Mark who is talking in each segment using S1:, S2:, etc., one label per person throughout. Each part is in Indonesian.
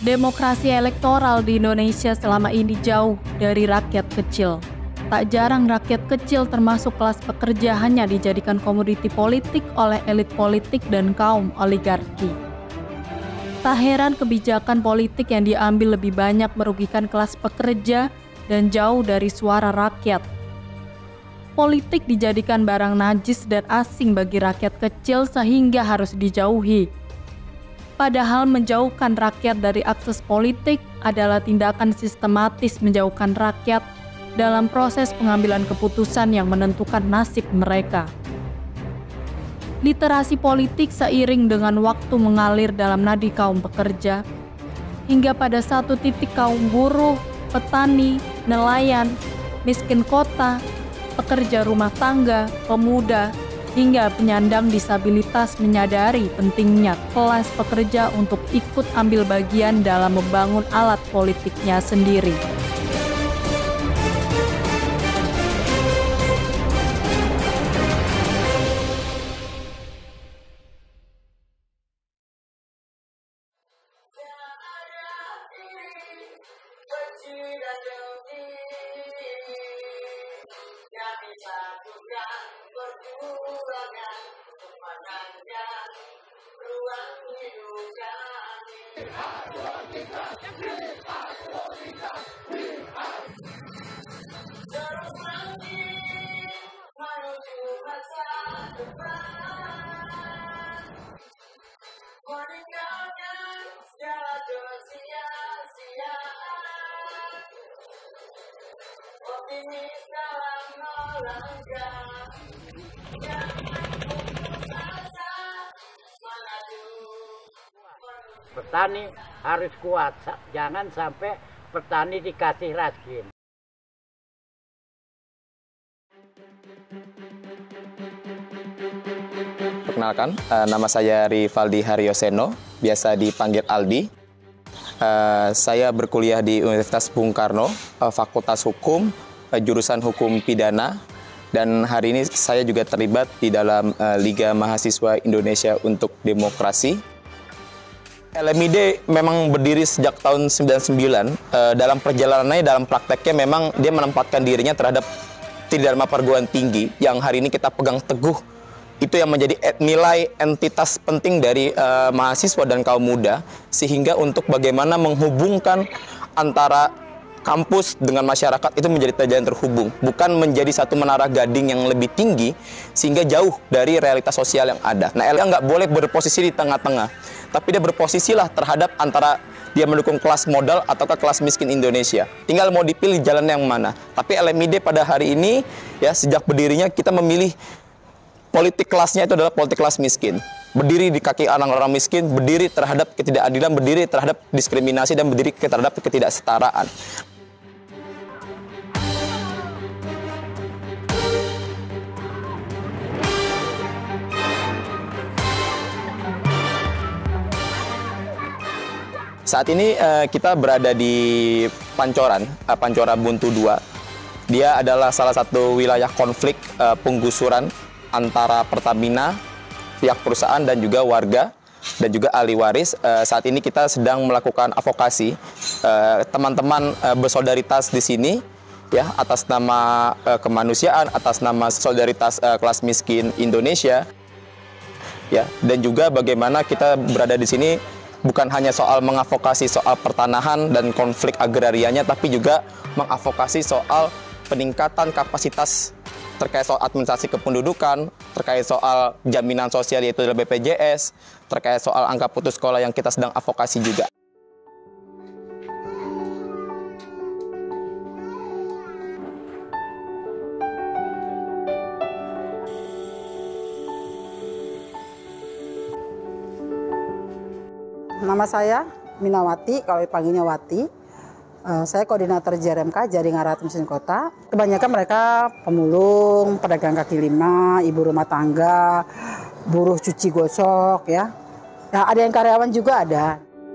S1: Demokrasi elektoral di Indonesia selama ini jauh dari rakyat kecil. Tak jarang rakyat kecil termasuk kelas pekerja hanya dijadikan komoditi politik oleh elit politik dan kaum oligarki. Tak heran kebijakan politik yang diambil lebih banyak merugikan kelas pekerja dan jauh dari suara rakyat. Politik dijadikan barang najis dan asing bagi rakyat kecil sehingga harus dijauhi. Padahal menjauhkan rakyat dari akses politik adalah tindakan sistematis menjauhkan rakyat dalam proses pengambilan keputusan yang menentukan nasib mereka. Literasi politik seiring dengan waktu mengalir dalam nadi kaum pekerja, hingga pada satu titik kaum buruh, petani, nelayan, miskin kota, pekerja rumah tangga, pemuda, hingga penyandang disabilitas menyadari pentingnya kelas pekerja untuk ikut ambil bagian dalam membangun alat politiknya sendiri.
S2: Petani harus kuat, jangan sampai petani dikasih racun.
S3: Perkenalkan, nama saya Rivaldi Haryoseno, biasa dipanggil Aldi. Saya berkuliah di Universitas Bung Karno, Fakultas Hukum, jurusan Hukum Pidana, dan hari ini saya juga terlibat di dalam Liga Mahasiswa Indonesia untuk Demokrasi. LMID memang berdiri sejak tahun 99. Dalam perjalanannya, dalam prakteknya memang dia menempatkan dirinya terhadap Tridharma Perguruan Tinggi yang hari ini kita pegang teguh. Itu yang menjadi nilai entitas penting dari mahasiswa dan kaum muda, sehingga untuk bagaimana menghubungkan antara kampus dengan masyarakat itu menjadi terjalin terhubung, bukan menjadi satu menara gading yang lebih tinggi sehingga jauh dari realitas sosial yang ada. Nah, LMID nggak boleh berposisi di tengah-tengah, tapi dia berposisilah terhadap antara dia mendukung kelas modal ataukah kelas miskin Indonesia. Tinggal mau dipilih jalan yang mana. Tapi LMID pada hari ini, ya sejak berdirinya kita memilih politik kelasnya itu adalah politik kelas miskin. Berdiri di kaki orang-orang miskin, berdiri terhadap ketidakadilan, berdiri terhadap diskriminasi, dan berdiri terhadap ketidaksetaraan. Saat ini kita berada di Pancoran, Pancora Buntu 2. Dia adalah salah satu wilayah konflik penggusuran antara Pertamina, pihak perusahaan, dan juga warga, dan juga ahli waris. Saat ini kita sedang melakukan advokasi. Teman-teman bersolidaritas di sini, ya, atas nama kemanusiaan, atas nama solidaritas kelas miskin Indonesia, ya, dan juga bagaimana kita berada di sini bukan hanya soal mengadvokasi soal pertanahan dan konflik agrarianya, tapi juga mengadvokasi soal peningkatan kapasitas terkait soal administrasi kependudukan, terkait soal jaminan sosial yaitu BPJS, terkait soal angka putus sekolah yang kita sedang advokasi juga.
S4: Nama saya Minawati, kalau dipanggilnya Wati. Saya koordinator JRMK, Jaringan Rakyat Miskin Kota. Kebanyakan mereka pemulung, pedagang kaki lima, ibu rumah tangga, buruh cuci gosok, ya. Ya, ada yang karyawan juga ada.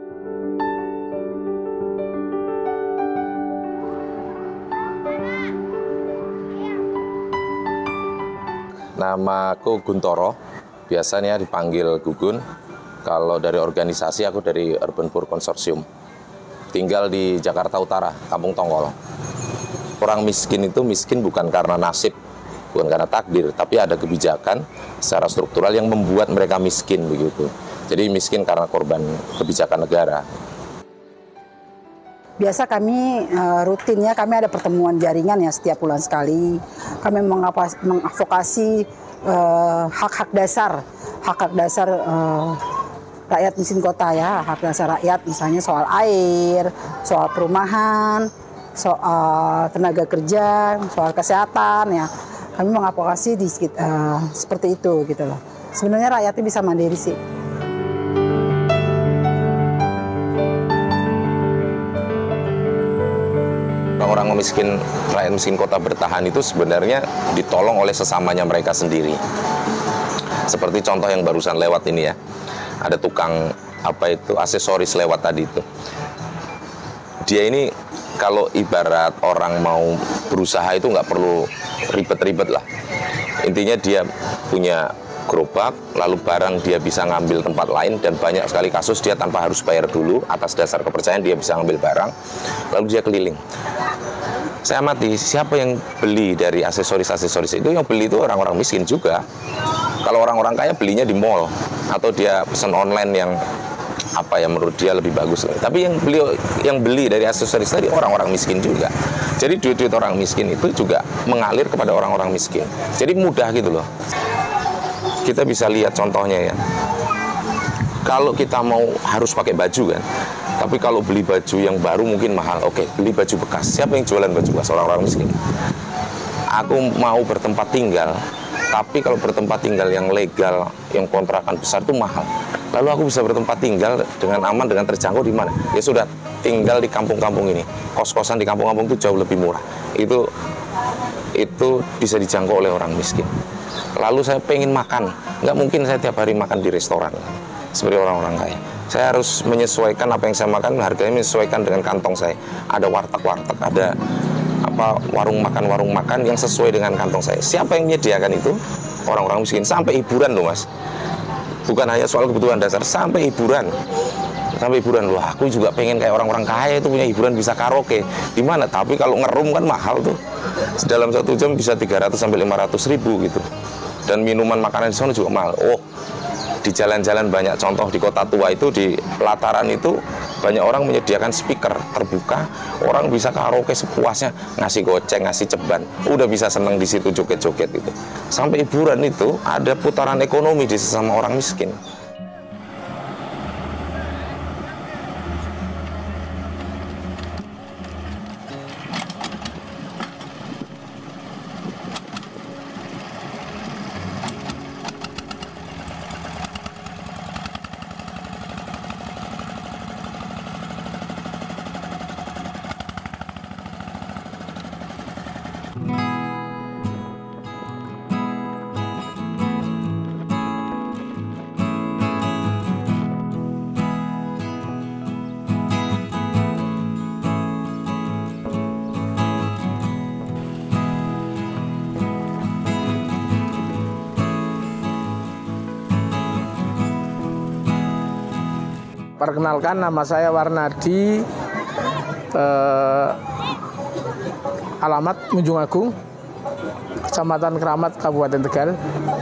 S5: Namaku Guntoro, biasanya dipanggil Gugun. Kalau dari organisasi aku dari Urban Poor Consortium. tinggal di Jakarta Utara, Kampung Tongkol. Orang miskin itu miskin bukan karena nasib, bukan karena takdir, tapi ada kebijakan secara struktural yang membuat mereka miskin begitu. Jadi miskin karena korban kebijakan negara.
S4: Biasa kami rutinnya kami ada pertemuan jaringan ya setiap bulan sekali. Kami mengadvokasi hak-hak dasar rakyat miskin kota ya, hak dasar rakyat misalnya soal air, soal perumahan, soal tenaga kerja, soal kesehatan ya. Kami mengadvokasi seperti itu gitu loh. Sebenarnya rakyatnya bisa mandiri sih.
S5: Orang-orang miskin, rakyat miskin kota bertahan itu sebenarnya ditolong oleh sesamanya mereka sendiri. Seperti contoh yang barusan lewat ini ya. Ada tukang aksesoris lewat tadi itu. Dia ini kalau ibarat orang mau berusaha itu nggak perlu ribet-ribet lah. Intinya dia punya gerobak, lalu barang dia bisa ngambil tempat lain, dan banyak sekali kasus dia tanpa harus bayar dulu, atas dasar kepercayaan dia bisa ngambil barang, lalu dia keliling. Saya amati, siapa yang beli dari aksesoris-aksesoris itu, yang beli itu orang-orang miskin juga. Kalau orang-orang kaya belinya di mall, atau dia pesan online yang menurut dia lebih bagus. Tapi yang beli dari aksesoris tadi orang-orang miskin juga. Jadi duit-duit orang miskin itu juga mengalir kepada orang-orang miskin. Jadi mudah gitu loh. Kita bisa lihat contohnya ya. Kalau kita mau harus pakai baju kan, tapi kalau beli baju yang baru mungkin mahal. Oke, beli baju bekas. Siapa yang jualan baju bekas? Orang-orang miskin. Aku mau bertempat tinggal, tapi kalau bertempat tinggal yang legal, yang kontrakan besar itu mahal. Lalu aku bisa bertempat tinggal dengan aman, dengan terjangkau di mana? Ya sudah, tinggal di kampung-kampung ini. Kos-kosan di kampung-kampung itu jauh lebih murah. Itu bisa dijangkau oleh orang miskin. Lalu saya pengen makan, nggak mungkin saya tiap hari makan di restoran seperti orang-orang kaya. Saya harus menyesuaikan apa yang saya makan, harganya menyesuaikan dengan kantong saya. Ada warteg-warteg, ada warung makan yang sesuai dengan kantong saya. Siapa yang menyediakan itu? Orang-orang miskin. Sampai hiburan loh mas. Bukan hanya soal kebutuhan dasar, sampai hiburan. Loh, aku juga pengen kayak orang-orang kaya itu punya hiburan, bisa karaoke. Di mana? Tapi kalau ngerum kan mahal tuh. Dalam 1 jam bisa 300 sampai 500 ribu gitu. Dan minuman makanan di sana juga mahal. Oh, di jalan-jalan banyak contoh di kota tua itu, di pelataran itu banyak orang menyediakan speaker terbuka, orang bisa karaoke sepuasnya, ngasih goceng, ngasih ceban, udah bisa seneng di situ joget-joget gitu. Sampai hiburan itu ada putaran ekonomi di sesama orang miskin.
S6: Perkenalkan, nama saya Warnadi, alamat Munjung Agung, Kecamatan Keramat, Kabupaten Tegal.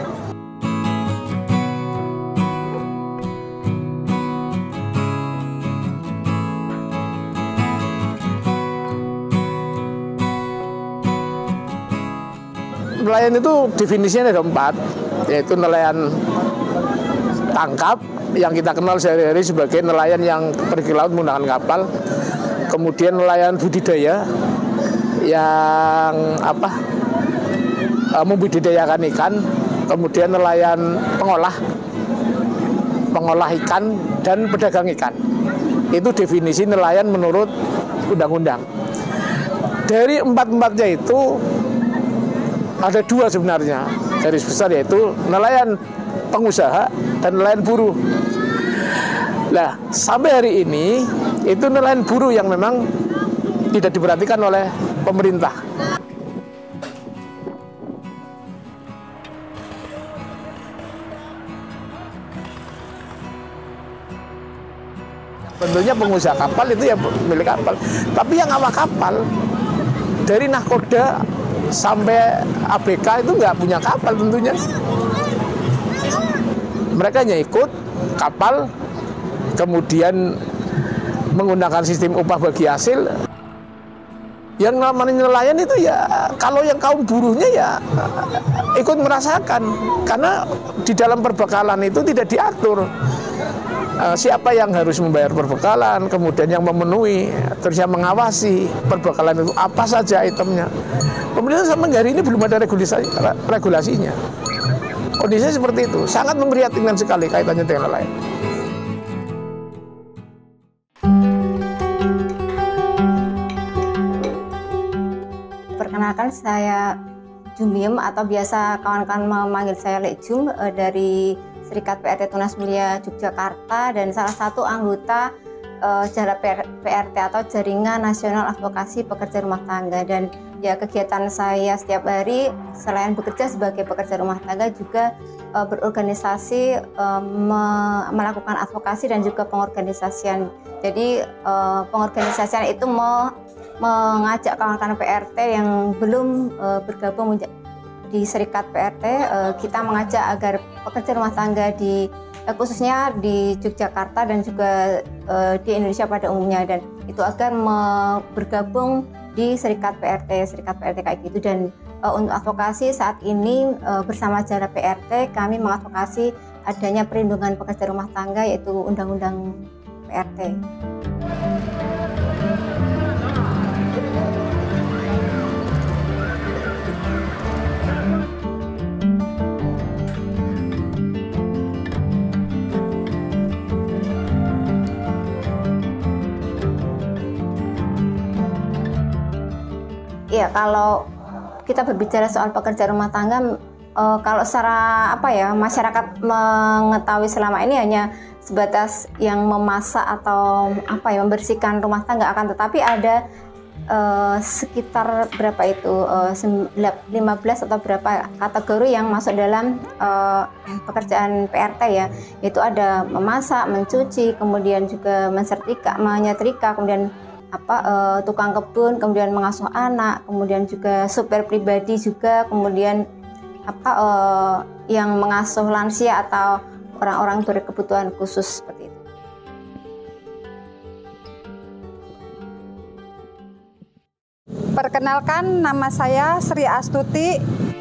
S6: Nelayan itu definisinya ada 4, yaitu nelayan tangkap, yang kita kenal sehari-hari sebagai nelayan yang pergi laut menggunakan kapal. Kemudian nelayan budidaya yang membudidayakan ikan. Kemudian nelayan pengolah ikan dan pedagang ikan. Itu definisi nelayan menurut undang-undang. Dari 4-4-nya itu ada 2 sebenarnya garis besar, yaitu nelayan pengusaha dan nelayan buruh. Nah, sampai hari ini itu nelayan buruh yang memang tidak diperhatikan oleh pemerintah. Tentunya pengusaha kapal itu ya milik kapal. Tapi yang awak kapal dari nahkoda sampai ABK itu nggak punya kapal tentunya. Mereka hanya ikut kapal, kemudian menggunakan sistem upah bagi hasil. Yang namanya nelayan itu ya, kalau yang kaum buruhnya ya ikut merasakan. Karena di dalam perbekalan itu tidak diatur siapa yang harus membayar perbekalan, kemudian yang memenuhi, terus yang mengawasi perbekalan itu apa saja itemnya. Pemerintah sampai hari ini belum ada regulasinya. Kondisinya seperti itu, sangat memprihatinkan sekali kaitannya dengan nelayan.
S7: Perkenalkan, saya Jumim atau biasa kawan-kawan memanggil saya Lek Jum dari Serikat PRT Tunas Mulia Yogyakarta dan salah satu anggota JARA PRT atau Jaringan Nasional Advokasi Pekerja Rumah Tangga. Dan ya, kegiatan saya setiap hari selain bekerja sebagai pekerja rumah tangga juga berorganisasi, melakukan advokasi dan juga pengorganisasian. Jadi pengorganisasian itu mengajak kawan-kawan PRT yang belum bergabung di Serikat PRT, kita mengajak agar pekerja rumah tangga khususnya di Yogyakarta dan juga di Indonesia pada umumnya, dan itu agar bergabung di Serikat PRT kayak gitu. Dan untuk advokasi saat ini bersama JARA PRT kami mengadvokasi adanya perlindungan pekerja rumah tangga, yaitu Undang-Undang PRT. Ya, kalau kita berbicara soal pekerja rumah tangga, kalau secara masyarakat mengetahui selama ini hanya sebatas yang memasak atau membersihkan rumah tangga, akan tetapi ada sekitar berapa itu 15 atau berapa kategori yang masuk dalam pekerjaan PRT ya, yaitu ada memasak, mencuci, kemudian juga menyetrika, kemudian tukang kebun, kemudian mengasuh anak, kemudian juga supir pribadi juga, kemudian yang mengasuh lansia atau orang-orang berkebutuhan khusus seperti itu.
S8: Perkenalkan, nama saya Sri Astuti.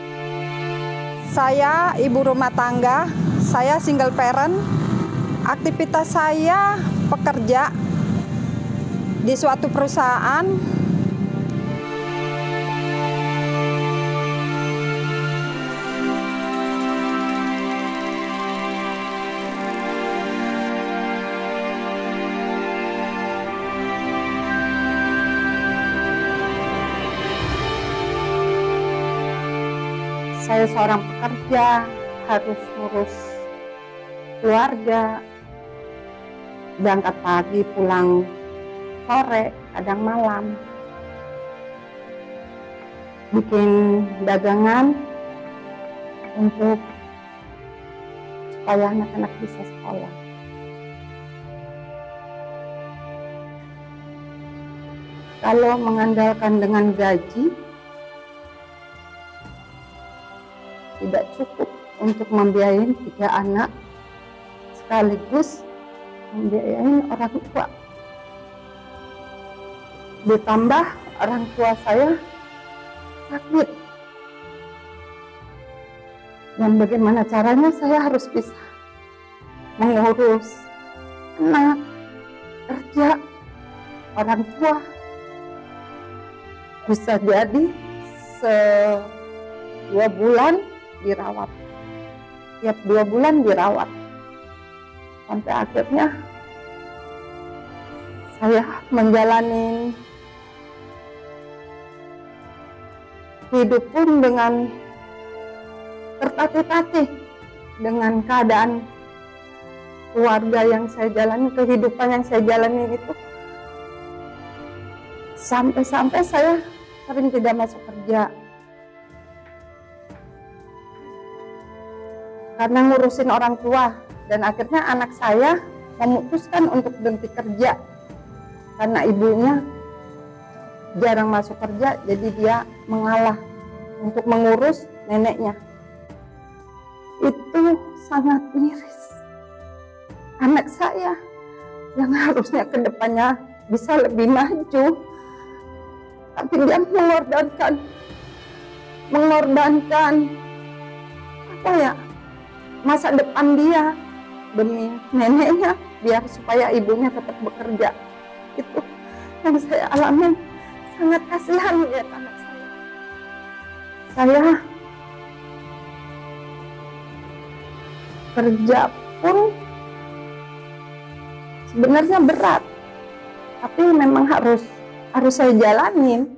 S8: Saya ibu rumah tangga, saya single parent. Aktivitas saya pekerja di suatu perusahaan. Saya seorang pekerja, harus ngurus keluarga, berangkat pagi, pulang sore, kadang malam, bikin dagangan untuk supaya anak-anak bisa sekolah. Kalau mengandalkan dengan gaji, tidak cukup untuk membiayai 3 anak, sekaligus membiayai orang tua. Ditambah orang tua saya sakit. Dan bagaimana caranya saya harus bisa mengurus anak, kerja, orang tua. Bisa jadi 2 bulan dirawat. Tiap 2 bulan dirawat. Sampai akhirnya saya menjalani hidup pun dengan tertatih-tatih dengan keadaan keluarga yang saya jalani, kehidupan yang saya jalani itu. Sampai-sampai saya sering tidak masuk kerja. Karena ngurusin orang tua, dan akhirnya anak saya memutuskan untuk berhenti kerja karena ibunya jarang masuk kerja, jadi dia mengalah untuk mengurus neneknya. Itu sangat miris. Anak saya yang harusnya ke depannya bisa lebih maju, tapi dia mengorbankan apa ya, masa depan dia demi neneknya biar supaya ibunya tetap bekerja. Itu yang saya alami, sangat kasihan lihat anak saya. Saya kerja pun sebenarnya berat, tapi memang harus saya jalanin.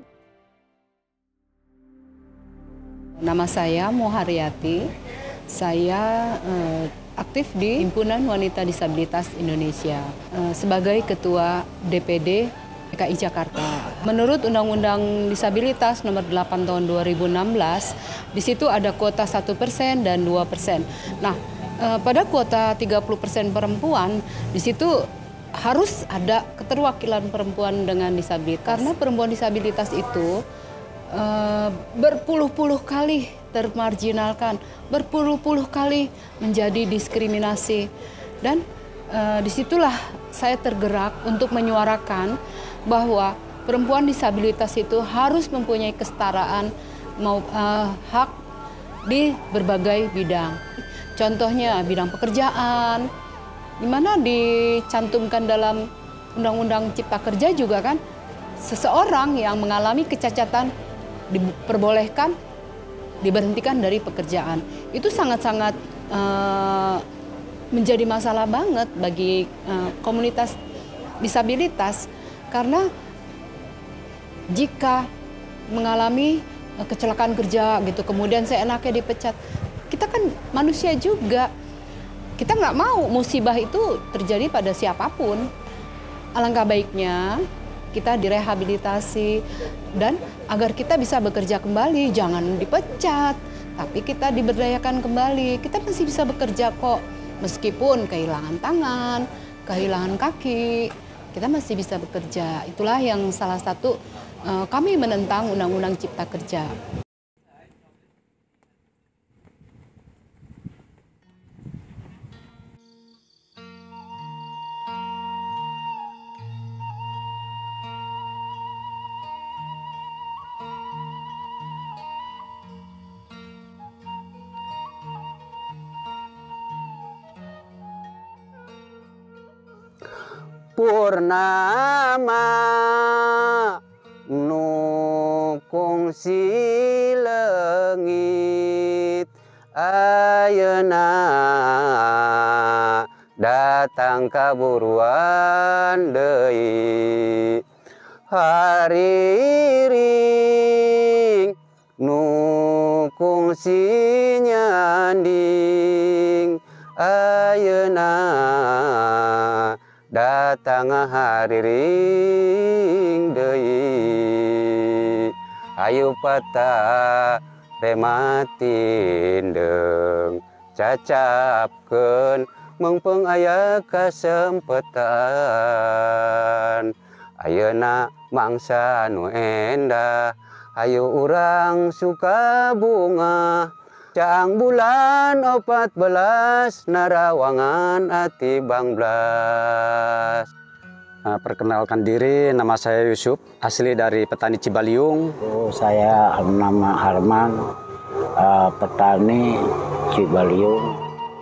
S9: Nama saya Moharyati, saya aktif di Himpunan Wanita Disabilitas Indonesia sebagai Ketua DPD DKI Jakarta. Menurut Undang-Undang Disabilitas Nomor 8 Tahun 2016, di situ ada kuota 1% dan 2%. Nah, pada kuota 30% perempuan, di situ harus ada keterwakilan perempuan dengan disabilitas. Karena perempuan disabilitas itu berpuluh-puluh kali termarginalkan, berpuluh-puluh kali menjadi diskriminasi. Dan disitulah saya tergerak untuk menyuarakan bahwa perempuan disabilitas itu harus mempunyai kesetaraan hak di berbagai bidang. Contohnya bidang pekerjaan, di mana dicantumkan dalam Undang-Undang Cipta Kerja juga kan, seseorang yang mengalami kecacatan diperbolehkan diberhentikan dari pekerjaan. Itu sangat-sangat menjadi masalah banget bagi komunitas disabilitas, karena jika mengalami kecelakaan kerja gitu, kemudian seenaknya dipecat, kita kan manusia juga, kita nggak mau musibah itu terjadi pada siapapun. Alangkah baiknya kita direhabilitasi dan agar kita bisa bekerja kembali, jangan dipecat, tapi kita diberdayakan kembali. Kita masih bisa bekerja kok, meskipun kehilangan tangan, kehilangan kaki, kita masih bisa bekerja. Itulah yang salah satu kami menentang Undang-Undang Cipta Kerja.
S10: Purnama nukung si langit, ayeuna datang kaburuan deui. Hariring nukung si nyanding, ayeuna datang hariring deui. Ayu patah rematin deng cacapkeun mengpeung aya kasempatan. Ayeuna mangsa nu endah, ayo urang suka bunga, caang bulan 14 narawangan ati bangblas.
S11: Perkenalkan diri, nama saya Yusuf, asli dari petani Cibaliung.
S2: Saya nama Harman, petani Cibaliung.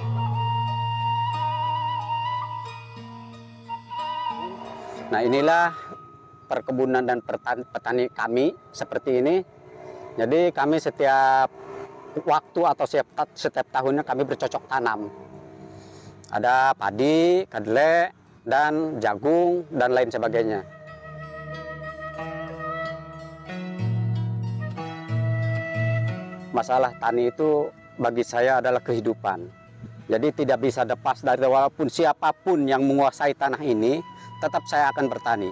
S11: Nah, inilah perkebunan dan petani kami seperti ini. Jadi kami setiap waktu atau setiap tahunnya kami bercocok tanam. Ada padi, kedelai, dan jagung, dan lain sebagainya. Masalah tani itu bagi saya adalah kehidupan. Jadi tidak bisa lepas dari, walaupun siapapun yang menguasai tanah ini, tetap saya akan bertani.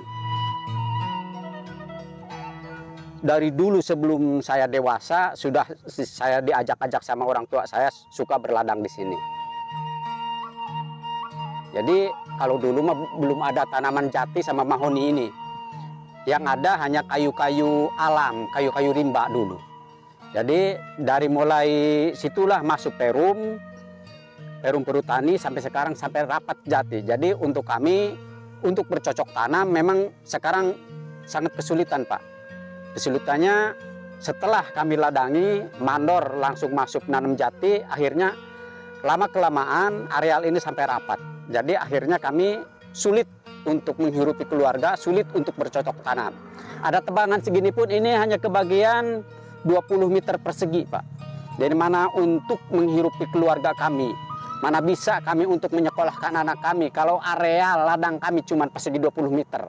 S11: Dari dulu sebelum saya dewasa, sudah saya diajak-ajak sama orang tua saya suka berladang di sini. Jadi Kalau dulu mah belum ada tanaman jati sama mahoni ini. Yang ada hanya kayu-kayu alam, kayu-kayu rimba dulu. Jadi dari mulai situlah masuk Perum perhutani sampai sekarang sampai rapat jati. Jadi untuk kami, untuk bercocok tanam memang sekarang sangat kesulitan Pak. Kesulitannya setelah kami ladangi, mandor langsung masuk nanam jati, akhirnya lama-kelamaan areal ini sampai rapat. Jadi akhirnya kami sulit untuk menghirupi keluarga, sulit untuk bercocok tanam. Ada tebangan segini pun ini hanya kebagian 20 meter persegi Pak. Jadi mana untuk menghirupi keluarga kami, mana bisa kami untuk menyekolahkan anak kami kalau areal ladang kami cuma persegi 20 meter.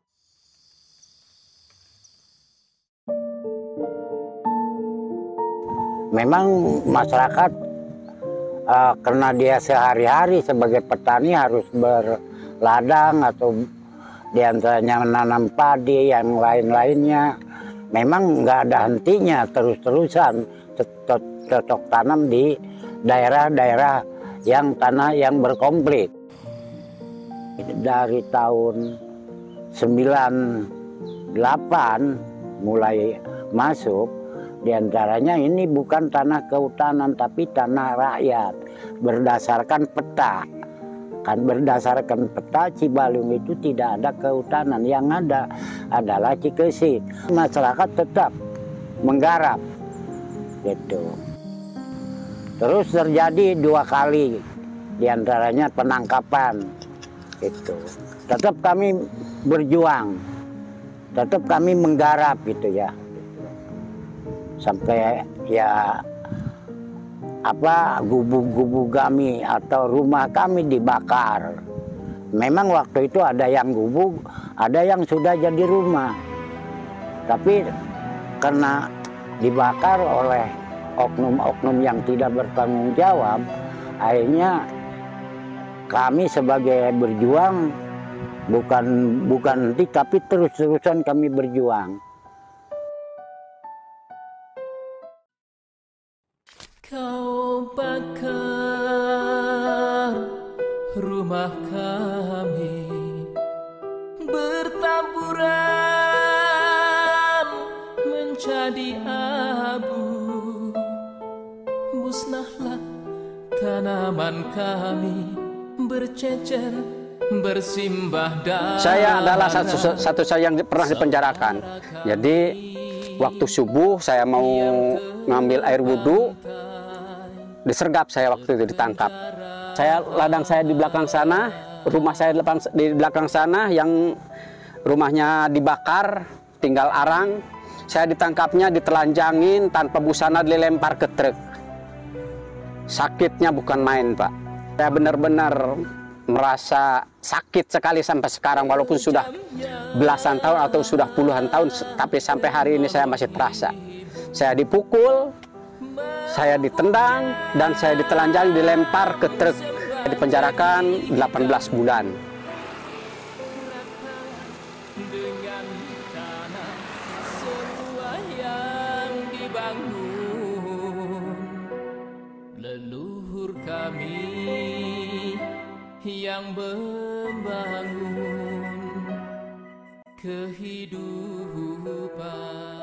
S2: Memang masyarakat karena dia sehari-hari sebagai petani harus berladang atau diantaranya menanam padi yang lain-lainnya, memang nggak ada hentinya terus-terusan cocok tanam di daerah-daerah yang tanah yang berkonflik. Dari tahun 98 mulai masuk, diantaranya ini bukan tanah kehutanan tapi tanah rakyat berdasarkan peta. Kan berdasarkan peta Cibalung itu tidak ada kehutanan, yang ada adalah Cikesi. Masyarakat tetap menggarap gitu. Terus terjadi 2 kali diantaranya penangkapan gitu. Tetap kami berjuang, tetap kami menggarap gitu ya. Sampai ya gubuk-gubuk kami atau rumah kami dibakar. Memang waktu itu ada yang gubuk, ada yang sudah jadi rumah. Tapi karena dibakar oleh oknum-oknum yang tidak bertanggung jawab, akhirnya kami sebagai berjuang bukan henti tapi terus-terusan kami berjuang.
S12: Kau bakar rumah kami, bertaburan menjadi abu. Musnahlah tanaman kami, bercecer bersimbah darah.
S11: Saya adalah satu saya yang pernah dipenjarakan. Jadi waktu subuh saya mau ngambil air wudhu, disergap saya waktu itu, ditangkap. Ladang saya di belakang sana, rumah saya di belakang sana, yang rumahnya dibakar, tinggal arang. Saya ditangkapnya, ditelanjangin, tanpa busana dilempar ke truk. Sakitnya bukan main Pak. Saya benar-benar merasa sakit sekali sampai sekarang, walaupun sudah belasan tahun atau sudah puluhan tahun, tapi sampai hari ini saya masih terasa. Saya dipukul, saya ditendang, dan saya ditelanjangi, dilempar ke truk. Saya dipenjarakan 18 bulan.
S12: Dengan tanah semua yang dibangun leluhur kami yang membangun kehidupan.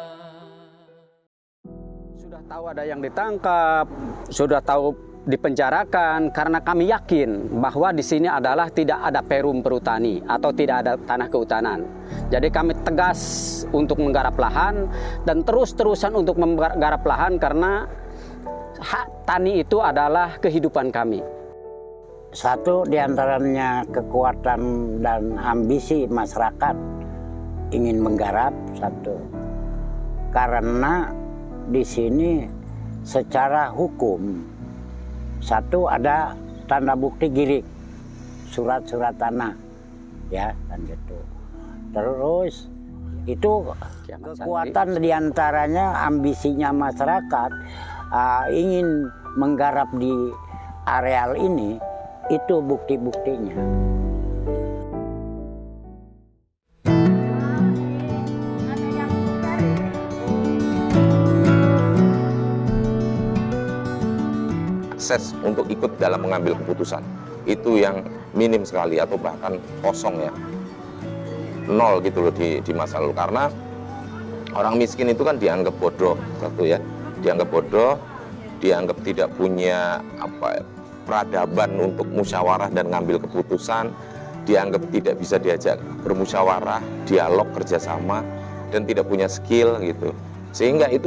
S11: Sudah tahu ada yang ditangkap, sudah tahu dipenjarakan, karena kami yakin bahwa di sini adalah tidak ada perum perhutani atau tidak ada tanah kehutanan. Jadi kami tegas untuk menggarap lahan dan terus-terusan untuk menggarap lahan, karena hak tani itu adalah kehidupan kami.
S2: Satu diantaranya kekuatan dan ambisi masyarakat ingin menggarap, satu. Karena di sini secara hukum, satu ada tanda bukti girik, surat-surat tanah, ya, dan gitu. Terus itu kekuatan diantaranya ambisinya masyarakat ingin menggarap di areal ini, itu bukti-buktinya.
S5: Akses untuk ikut dalam mengambil keputusan itu yang minim sekali atau bahkan kosong ya, nol gitu loh di masa lalu. Karena orang miskin itu kan dianggap bodoh, satu ya, dianggap bodoh, dianggap tidak punya peradaban untuk musyawarah dan ngambil keputusan, dianggap tidak bisa diajak bermusyawarah, dialog, kerjasama, dan tidak punya skill gitu. Sehingga itu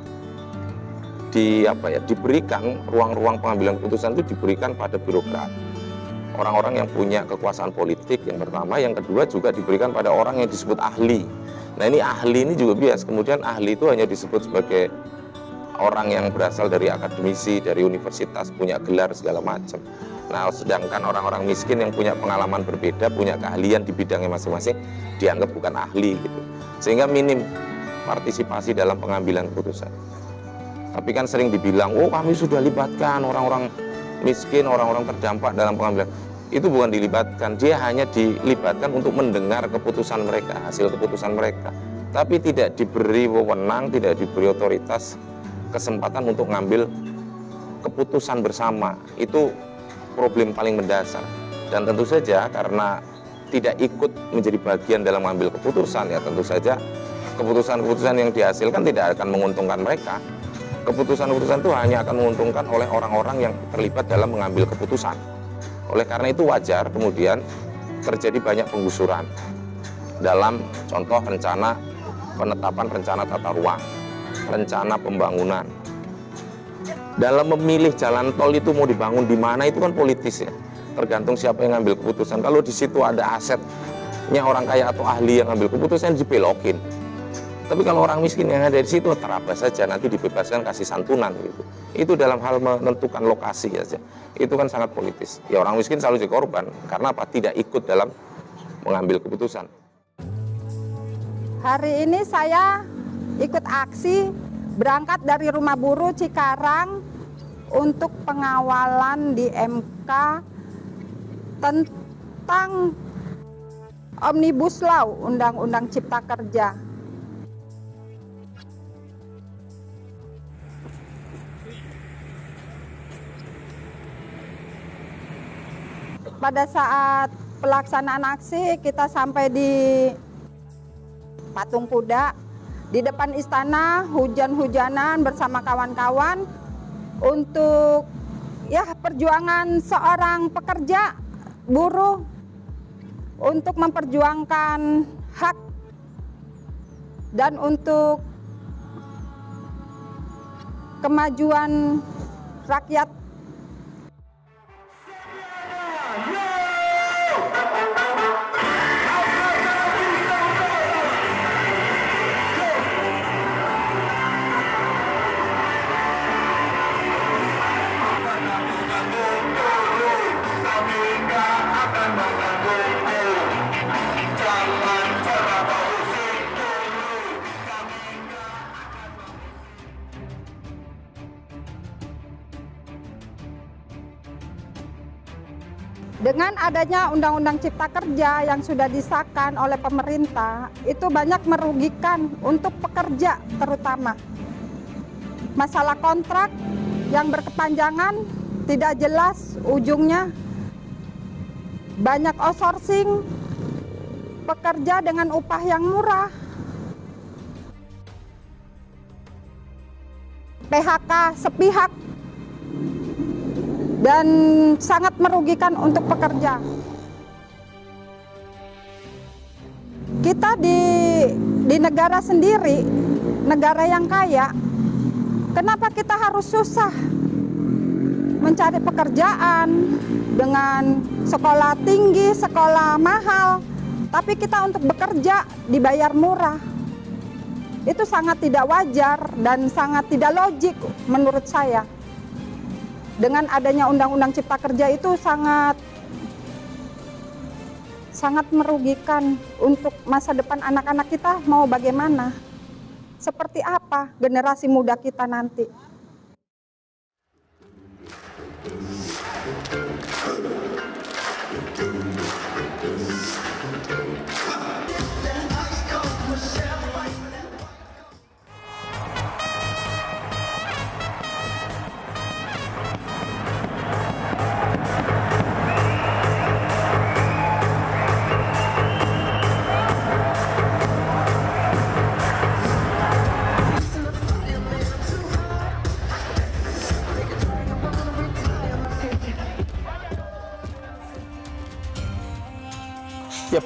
S5: diberikan ruang-ruang pengambilan keputusan itu diberikan pada birokrat, orang-orang yang punya kekuasaan politik yang pertama, yang kedua juga diberikan pada orang yang disebut ahli. Nah ini ahli ini juga bias, kemudian ahli itu hanya disebut sebagai orang yang berasal dari akademisi, dari universitas, punya gelar segala macam. Nah sedangkan orang-orang miskin yang punya pengalaman berbeda, punya keahlian di bidangnya masing-masing, dianggap bukan ahli gitu. Sehingga minim partisipasi dalam pengambilan keputusan. Tapi kan sering dibilang, oh kami sudah libatkan orang-orang miskin, orang-orang terdampak dalam pengambilan. Itu bukan dilibatkan, dia hanya dilibatkan untuk mendengar keputusan mereka, hasil keputusan mereka. Tapi tidak diberi wewenang, tidak diberi otoritas, kesempatan untuk ngambil keputusan bersama. Itu problem paling mendasar. Dan tentu saja karena tidak ikut menjadi bagian dalam mengambil keputusan, ya tentu saja keputusan-keputusan yang dihasilkan tidak akan menguntungkan mereka. Keputusan-keputusan itu hanya akan menguntungkan oleh orang-orang yang terlibat dalam mengambil keputusan. Oleh karena itu wajar kemudian terjadi banyak penggusuran dalam contoh rencana penetapan rencana tata ruang, rencana pembangunan. Dalam memilih jalan tol itu mau dibangun di mana itu kan politis ya. Tergantung siapa yang ngambil keputusan. Kalau di situ ada asetnya orang kaya atau ahli yang ngambil keputusan, dibelokin. Tapi kalau orang miskin yang ada di situ terabas saja, nanti dibebaskan kasih santunan gitu. Itu dalam hal menentukan lokasi saja. Itu kan sangat politis. Ya orang miskin selalu jadi korban karena apa? Tidak ikut dalam mengambil keputusan.
S8: Hari ini saya ikut aksi berangkat dari Rumah Buruh Cikarang untuk pengawalan di MK tentang Omnibus Law, Undang-Undang Cipta Kerja. Pada saat pelaksanaan aksi, kita sampai di Patung Kuda. Di depan istana, hujan-hujanan bersama kawan-kawan untuk ya perjuangan seorang pekerja buruh untuk memperjuangkan hak dan untuk kemajuan rakyat. Dengan adanya Undang-Undang Cipta Kerja yang sudah disahkan oleh pemerintah, itu banyak merugikan untuk pekerja terutama. Masalah kontrak yang berkepanjangan, tidak jelas ujungnya, banyak outsourcing, pekerja dengan upah yang murah, PHK sepihak, dan sangat merugikan untuk pekerja. Kita di negara sendiri, negara yang kaya, kenapa kita harus susah mencari pekerjaan dengan sekolah tinggi, sekolah mahal, tapi kita untuk bekerja dibayar murah? Itu sangat tidak wajar dan sangat tidak logik menurut saya. Dengan adanya Undang-Undang Cipta Kerja itu sangat merugikan untuk masa depan anak-anak kita. Mau bagaimana? Seperti apa generasi muda kita nanti?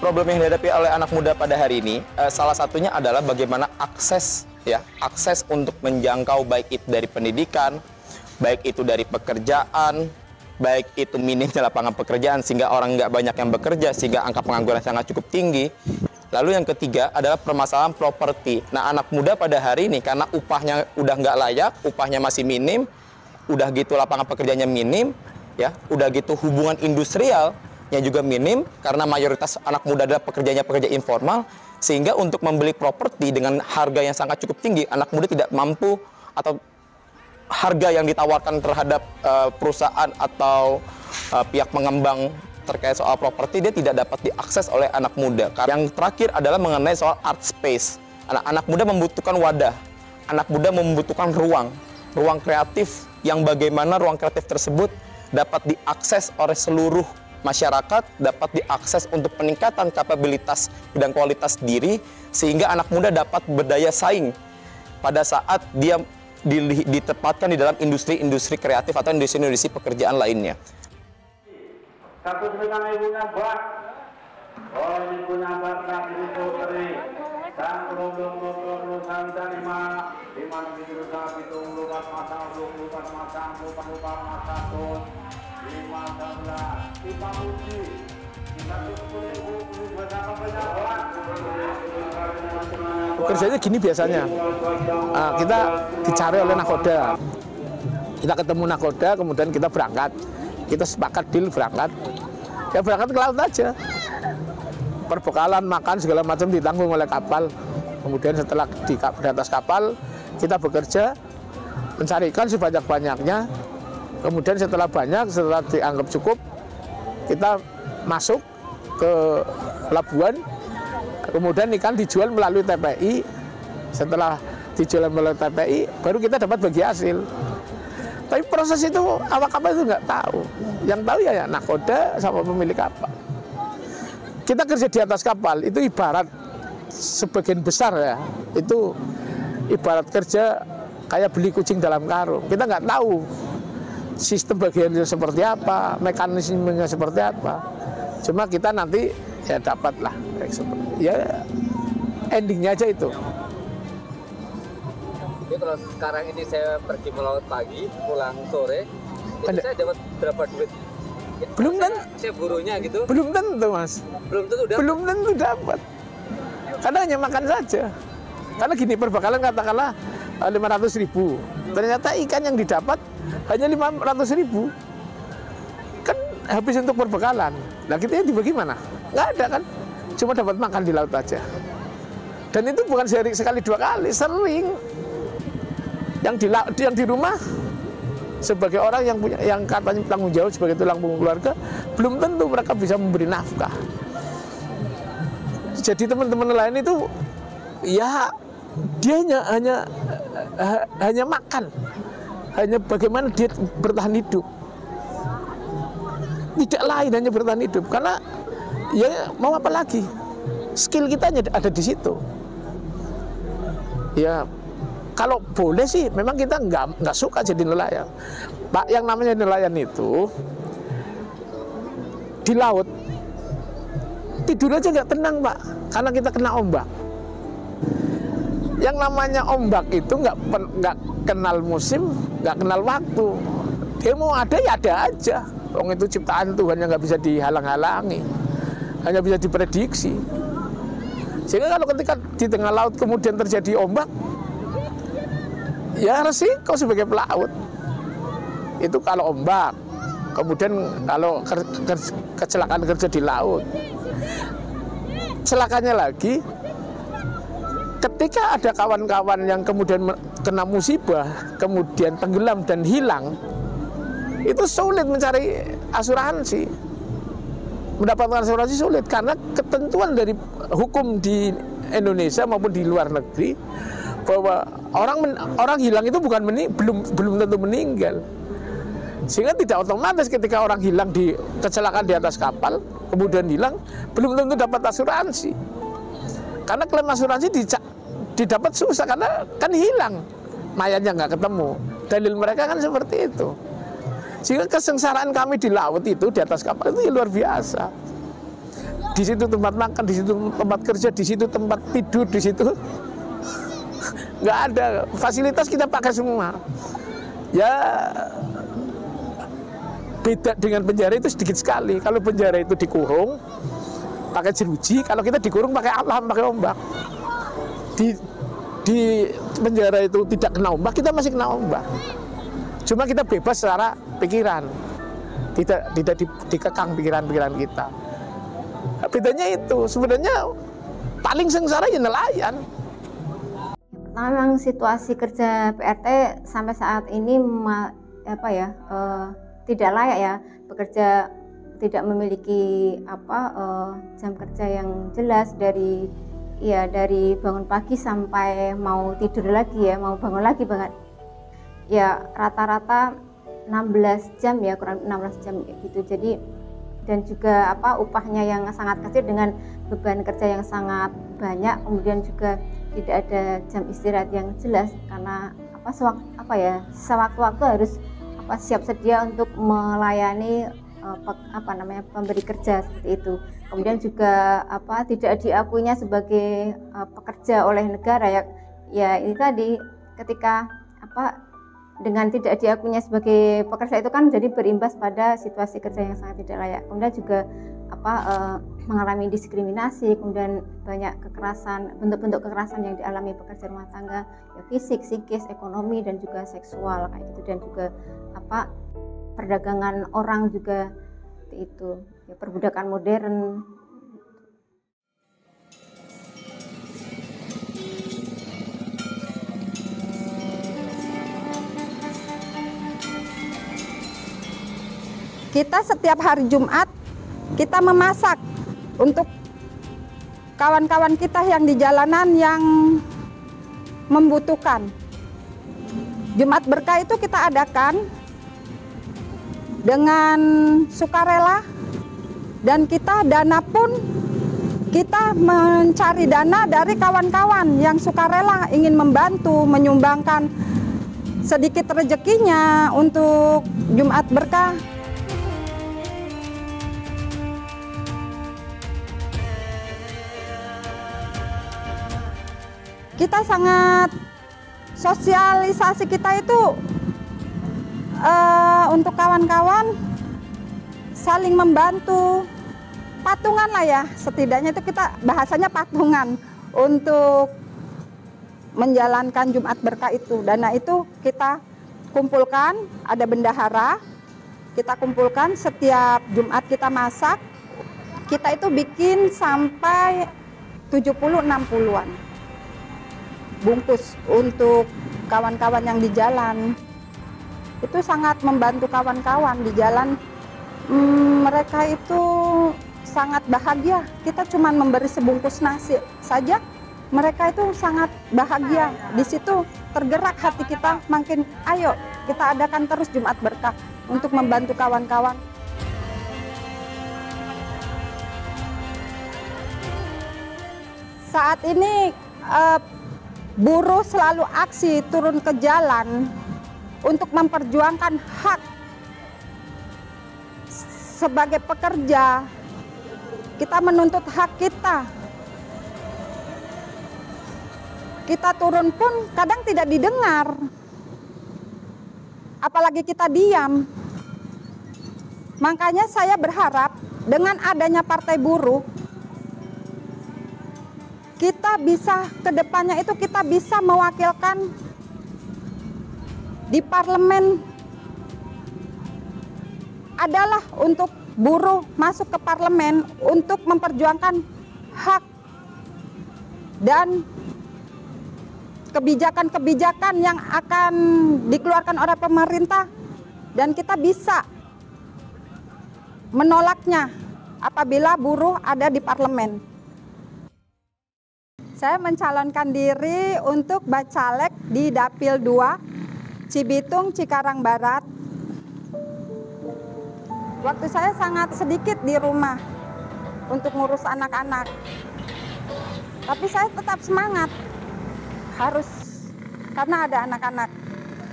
S3: problem yang dihadapi oleh anak muda pada hari ini, salah satunya adalah bagaimana akses untuk menjangkau baik itu dari pendidikan, baik itu dari pekerjaan, baik itu minimnya lapangan pekerjaan sehingga orang nggak banyak yang bekerja sehingga angka pengangguran sangat cukup tinggi. Lalu yang ketiga adalah permasalahan properti. Nah, anak muda pada hari ini karena upahnya udah nggak layak, upahnya masih minim, udah gitu lapangan pekerjaannya minim, ya, udah gitu hubungan industrial yang juga minim karena mayoritas anak muda adalah pekerja informal, sehingga untuk membeli properti dengan harga yang sangat cukup tinggi, anak muda tidak mampu atau harga yang ditawarkan terhadap perusahaan atau pihak pengembang terkait soal properti dia tidak dapat diakses oleh anak muda. Yang terakhir adalah mengenai soal art space. Anak muda membutuhkan wadah, anak muda membutuhkan ruang kreatif yang bagaimana ruang kreatif tersebut dapat diakses oleh seluruh masyarakat, dapat diakses untuk peningkatan kapabilitas dan kualitas diri, sehingga anak muda dapat berdaya saing pada saat dia ditempatkan di dalam industri-industri kreatif atau industri-industri pekerjaan lainnya.
S13: Satu dengan ibunya bak, oh ibunya bak tak itu teri, sang kerudung lulusan lima begitu saat itu lupas masang lupas masang lupas masang tuh 15 kita uji kita
S6: Kerjanya gini biasanya, kita dicari oleh nakoda, kita ketemu nakoda, kemudian kita berangkat, kita sepakat deal berangkat, ya berangkat ke laut aja, perbekalan, makan segala macam ditanggung oleh kapal, kemudian setelah di atas kapal kita bekerja mencarikan sebanyak-banyaknya, kemudian setelah dianggap cukup, kita masuk ke pelabuhan, kemudian ikan dijual melalui TPI. Setelah dijual melalui TPI, baru kita dapat bagi hasil. Tapi proses itu awak kapal itu nggak tahu. Yang tahu ya nakoda sama pemilik kapal. Kita kerja di atas kapal itu ibarat sebagian besar ya, itu ibarat kerja kayak beli kucing dalam karung. Kita nggak tahu sistem bagiannya seperti apa, mekanismenya seperti apa. Cuma kita nanti ya dapatlah, ya endingnya aja itu.
S14: Jadi kalau sekarang ini saya pergi melaut pagi, pulang sore, itu saya dapat berapa duit?
S6: Belum tentu.
S14: Saya burunya gitu.
S6: Belum tentu, Mas. Belum tentu dapat. Karena hanya makan saja. Karena gini, perbekalan katakanlah 500.000. Ternyata ikan yang didapat hanya 500.000. Kan habis untuk perbekalan. Nah, kita dibagi mana? Nggak ada kan? Cuma dapat makan di laut aja. Dan itu bukan sehari sekali dua kali, sering. Yang di rumah sebagai orang yang katanya tanggung jawab sebagai tulang punggung keluarga, belum tentu mereka bisa memberi nafkah. Jadi teman-teman lain itu ya dia hanya makan, hanya bagaimana dia bertahan hidup. Tidak lain, hanya bertahan hidup. Karena ya mau apa lagi? Skill kita ada di situ. Ya kalau boleh sih, memang kita nggak suka jadi nelayan. Pak, yang namanya nelayan itu di laut tidur aja nggak tenang, Pak, karena kita kena ombak. Yang namanya ombak itu nggak kenal musim, nggak kenal waktu. Dia mau ada ya ada aja. Wong itu ciptaan Tuhan yang nggak bisa dihalang-halangi, hanya bisa diprediksi. Sehingga kalau ketika di tengah laut kemudian terjadi ombak, ya resiko sebagai pelaut. Itu kalau ombak. Kemudian kalau kecelakaan kerja di laut. Celakanya lagi, ketika ada kawan-kawan yang kemudian kena musibah, kemudian tenggelam dan hilang, itu sulit mencari asuransi. Mendapatkan asuransi sulit karena ketentuan dari hukum di Indonesia maupun di luar negeri bahwa orang hilang itu belum tentu meninggal. Sehingga tidak otomatis ketika orang hilang di kecelakaan di atas kapal kemudian hilang, belum tentu dapat asuransi. Karena klaim asuransi didapat susah karena kan hilang, mayatnya nggak ketemu. Dalil mereka kan seperti itu. Sehingga kesengsaraan kami di laut itu, di atas kapal itu luar biasa. di situ tempat makan, di situ tempat kerja, di situ tempat tidur, di situ nggak ada fasilitas kita pakai semua. Ya beda dengan penjara itu sedikit sekali. Kalau penjara itu dikurung pakai jeruji, kalau kita dikurung pakai alam, pakai ombak. Di penjara itu tidak kena ombak, kita masih kena ombak. Cuma kita bebas secara pikiran, tidak dikekang pikiran-pikiran kita. Bedanya itu sebenarnya paling sengsara ya nelayan.
S7: Memang situasi kerja PRT sampai saat ini tidak layak ya, bekerja tidak memiliki jam kerja yang jelas dari bangun pagi sampai mau tidur lagi ya, mau bangun lagi banget. Ya rata-rata 16 jam ya, kurang 16 jam gitu. Jadi dan juga upahnya yang sangat kecil dengan beban kerja yang sangat banyak, kemudian juga tidak ada jam istirahat yang jelas karena sewaktu-waktu harus siap sedia untuk melayani pemberi kerja seperti itu. Kemudian juga tidak diakuinya sebagai pekerja oleh negara ya ini tadi ketika dengan tidak diakuinya sebagai pekerja itu kan jadi berimbas pada situasi kerja yang sangat tidak layak. Kemudian juga mengalami diskriminasi, kemudian banyak kekerasan, bentuk-bentuk kekerasan yang dialami pekerja rumah tangga, ya fisik, psikis, ekonomi dan juga seksual kayak gitu, dan juga perdagangan orang juga seperti itu, ya, perbudakan modern.
S8: Kita setiap hari Jumat kita memasak untuk kawan-kawan kita yang di jalanan yang membutuhkan. Jumat Berkah itu kita adakan dengan sukarela, dan kita dana pun kita mencari dana dari kawan-kawan yang sukarela ingin membantu menyumbangkan sedikit rezekinya untuk Jumat Berkah. Kita sangat sosialisasi kita itu untuk kawan-kawan saling membantu, patungan lah ya, setidaknya itu kita bahasanya patungan untuk menjalankan Jumat Berkah itu. Dana itu kita kumpulkan, ada bendahara, kita kumpulkan setiap Jumat kita masak, kita itu bikin sampai 70-60-an bungkus untuk kawan-kawan yang di jalan. Itu sangat membantu kawan-kawan di jalan. Mereka itu sangat bahagia. Kita cuma memberi sebungkus nasi saja, mereka itu sangat bahagia. Di situ tergerak hati kita, makin ayo kita adakan terus Jumat Berkah untuk membantu kawan-kawan. Saat ini buruh selalu aksi turun ke jalan untuk memperjuangkan hak sebagai pekerja. Kita menuntut hak kita. Kita turun pun kadang tidak didengar, apalagi kita diam. Makanya saya berharap dengan adanya Partai Buruh, kita bisa ke depannya itu kita bisa mewakilkan di parlemen, adalah untuk buruh masuk ke parlemen untuk memperjuangkan hak dan kebijakan-kebijakan yang akan dikeluarkan oleh pemerintah, dan kita bisa menolaknya apabila buruh ada di parlemen. Saya mencalonkan diri untuk bacalek di Dapil 2, Cibitung, Cikarang Barat. Waktu saya sangat sedikit di rumah untuk ngurus anak-anak. Tapi saya tetap semangat, harus, karena ada anak-anak.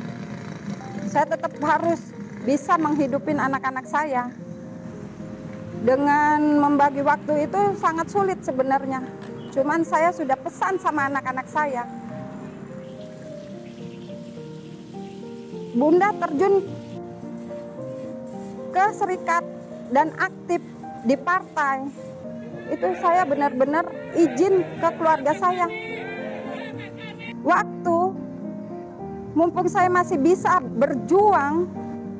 S8: Saya tetap harus bisa menghidupin anak-anak saya. Dengan membagi waktu itu sangat sulit sebenarnya. Cuman saya sudah pesan sama anak-anak saya. Bunda terjun ke serikat dan aktif di partai. Itu saya benar-benar izin ke keluarga saya. Waktu mumpung saya masih bisa berjuang,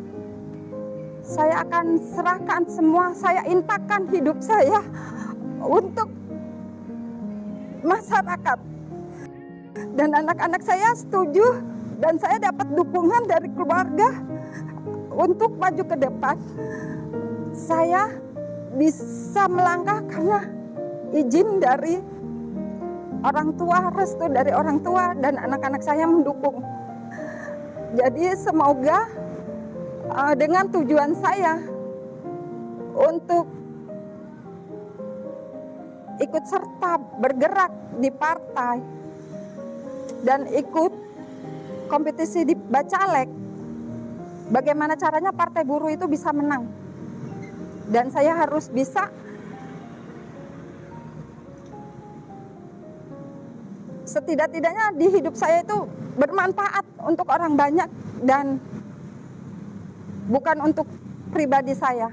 S8: saya akan serahkan semua, saya infakkan hidup saya untuk masyarakat. Dan anak-anak saya setuju dan saya dapat dukungan dari keluarga untuk maju ke depan. Saya bisa melangkah karena izin dari orang tua, restu dari orang tua, dan anak-anak saya mendukung. Jadi semoga dengan tujuan saya untuk ikut serta bergerak di partai dan ikut kompetisi di Bacalek, bagaimana caranya Partai Buruh itu bisa menang. Dan saya harus bisa setidak-tidaknya di hidup saya itu bermanfaat untuk orang banyak dan bukan untuk pribadi saya.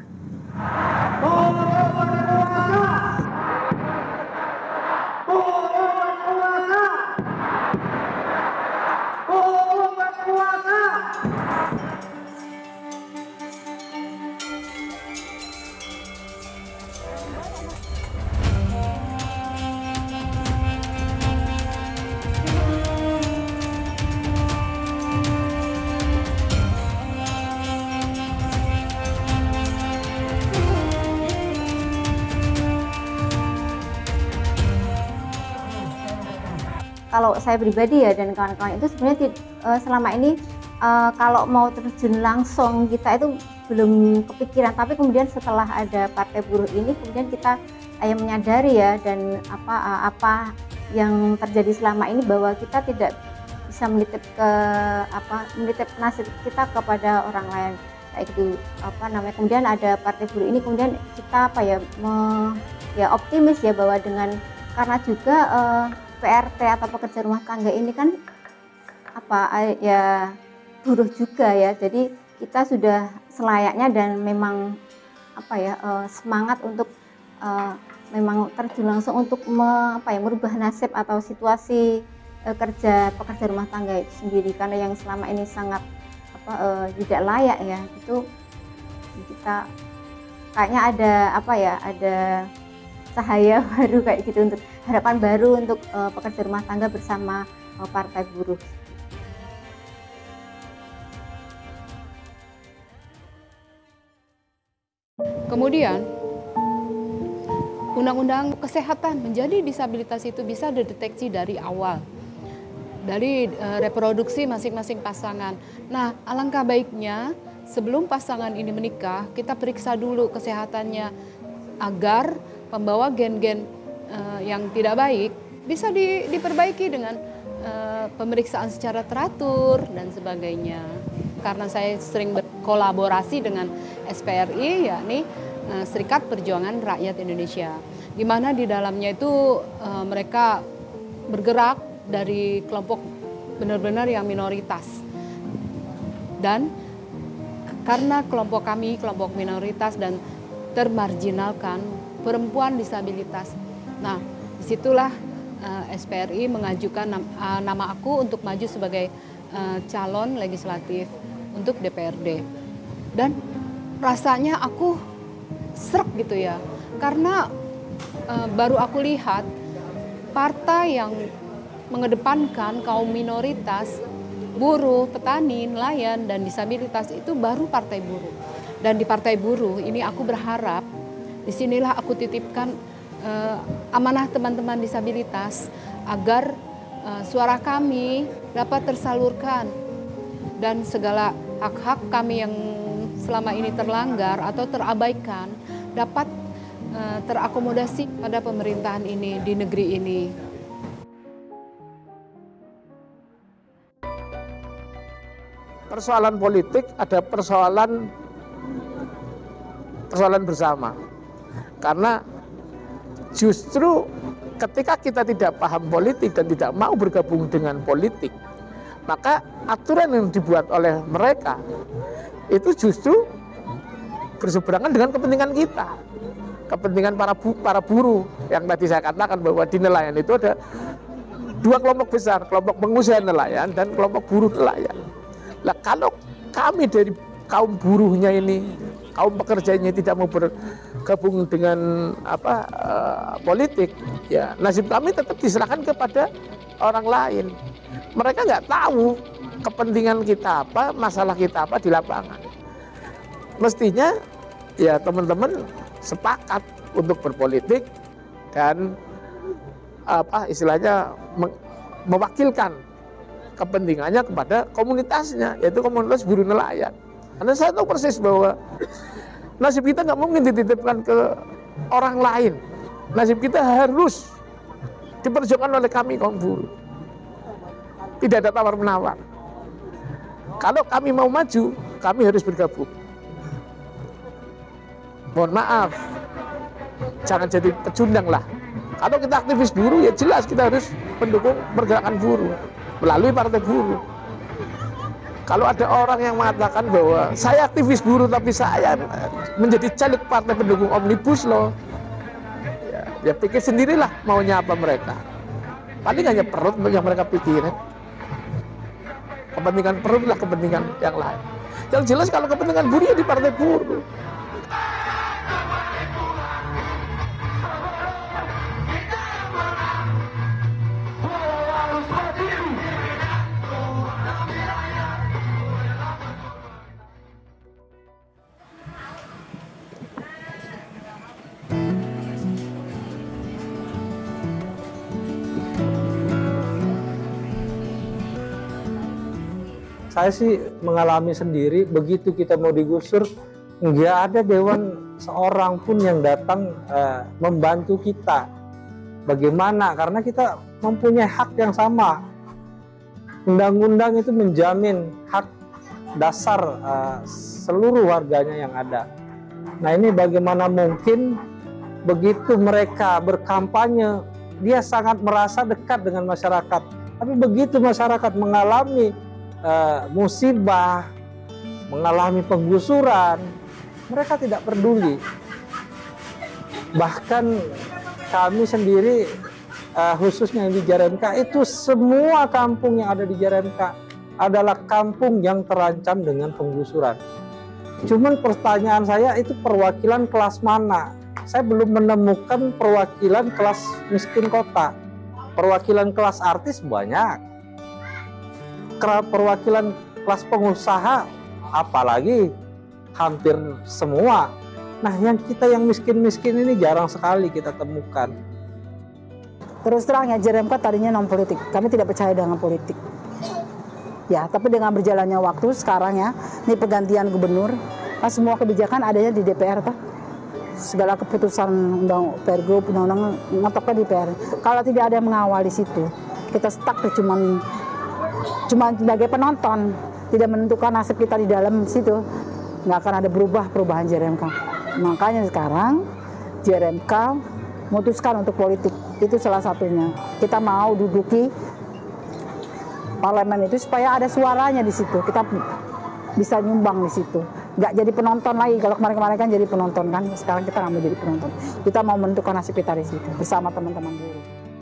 S7: Kalau saya pribadi ya dan kawan-kawan itu sebenarnya selama ini kalau mau terjun langsung kita itu belum kepikiran, tapi kemudian setelah ada Partai Buruh ini kemudian kita menyadari ya, dan apa yang terjadi selama ini bahwa kita tidak bisa menitip nasib kita kepada orang lain kayak gitu kemudian ada Partai Buruh ini kemudian kita optimis ya bahwa dengan karena juga PRT atau pekerja rumah tangga ini kan buruh juga ya, jadi kita sudah selayaknya dan memang semangat untuk memang terjun langsung untuk merubah nasib atau situasi pekerja rumah tangga itu sendiri, karena yang selama ini sangat tidak layak ya, itu kita kayaknya ada cahaya baru kayak gitu, untuk harapan baru untuk pekerja rumah tangga bersama Partai Buruh.
S9: Kemudian undang-undang kesehatan menjadi disabilitas itu bisa dideteksi dari awal, dari reproduksi masing-masing pasangan. Nah, alangkah baiknya sebelum pasangan ini menikah kita periksa dulu kesehatannya agar pembawa gen-gen yang tidak baik bisa diperbaiki dengan pemeriksaan secara teratur dan sebagainya. Karena saya sering berkolaborasi dengan SPRI, yakni Serikat Perjuangan Rakyat Indonesia, di mana di dalamnya itu mereka bergerak dari kelompok benar-benar yang minoritas, dan karena kelompok kami kelompok minoritas dan termarginalkan, perempuan disabilitas. Nah, disitulah SPRI mengajukan nama aku untuk maju sebagai calon legislatif untuk DPRD. Dan rasanya aku srek gitu ya, karena baru aku lihat partai yang mengedepankan kaum minoritas, buruh, petani, nelayan, dan disabilitas itu baru Partai Buruh. Dan di Partai Buruh ini aku berharap, disinilah aku titipkan amanah teman-teman disabilitas agar suara kami dapat tersalurkan dan segala hak-hak kami yang selama ini terlanggar atau terabaikan dapat terakomodasi pada pemerintahan ini di negeri ini.
S6: Persoalan politik ada persoalan bersama. Karena justru ketika kita tidak paham politik dan tidak mau bergabung dengan politik, maka aturan yang dibuat oleh mereka itu justru berseberangan dengan kepentingan kita, kepentingan para buruh. Yang tadi saya katakan bahwa di nelayan itu ada dua kelompok besar, kelompok pengusaha nelayan dan kelompok buruh nelayan. Nah, kalau kami dari kaum buruhnya ini, kaum pekerjanya tidak mau bergabung dengan politik, ya nasib kami tetap diserahkan kepada orang lain. Mereka nggak tahu kepentingan kita apa, masalah kita apa di lapangan. Mestinya ya teman-teman sepakat untuk berpolitik dan istilahnya mewakilkan kepentingannya kepada komunitasnya, yaitu komunitas buruh nelayan. Karena saya tahu persis bahwa nasib kita nggak mungkin dititipkan ke orang lain. Nasib kita harus diperjuangkan oleh kami kaum buruh. Tidak ada tawar-menawar. Kalau kami mau maju, kami harus bergabung. Mohon maaf, jangan jadi pecundang lah. Kalau kita aktivis buruh, ya jelas kita harus mendukung pergerakan buruh melalui partai buruh. Kalau ada orang yang mengatakan bahwa saya aktivis buruh tapi saya menjadi caleg partai pendukung Omnibus Law, ya pikir sendirilah maunya apa mereka. Paling hanya perut yang mereka pikirin. Kepentingan perut lah kepentingan yang lain. Yang jelas kalau kepentingan buruh ya di partai buruh.
S15: Saya sih mengalami sendiri, begitu kita mau digusur, nggak ada dewan seorang pun yang datang membantu kita. Bagaimana? Karena kita mempunyai hak yang sama. Undang-undang itu menjamin hak dasar seluruh warganya yang ada. Nah ini bagaimana mungkin begitu mereka berkampanye, dia sangat merasa dekat dengan masyarakat. Tapi begitu masyarakat mengalami musibah, mengalami penggusuran, mereka tidak peduli. Bahkan kami sendiri, khususnya di JRMK, itu semua kampung yang ada di JRMK adalah kampung yang terancam dengan penggusuran. Cuman pertanyaan saya itu perwakilan kelas mana? Saya belum menemukan perwakilan kelas miskin kota. Perwakilan kelas artis banyak. Perwakilan kelas pengusaha apalagi hampir semua. Nah yang kita yang miskin-miskin ini jarang sekali kita temukan.
S4: Terus terang ya, JRMK tadinya non politik, kami tidak percaya dengan politik. Ya, tapi dengan berjalannya waktu sekarang ya, ini pergantian gubernur, kan semua kebijakan adanya di DPR toh. Segala keputusan undang pergub, undang-undang ngotoknya di DPR. Kalau tidak ada yang mengawal di situ, kita stuck cuma sebagai penonton, tidak menentukan nasib kita di dalam situ, nggak akan ada perubahan JRMK. Makanya sekarang JRMK memutuskan untuk politik, itu salah satunya. Kita mau duduki parlemen itu supaya ada suaranya di situ, kita bisa nyumbang di situ, nggak jadi penonton lagi. Kalau kemarin-kemarin kan jadi penonton kan, sekarang kita nggak mau jadi penonton, kita mau menentukan nasib kita di situ bersama teman-teman buruh.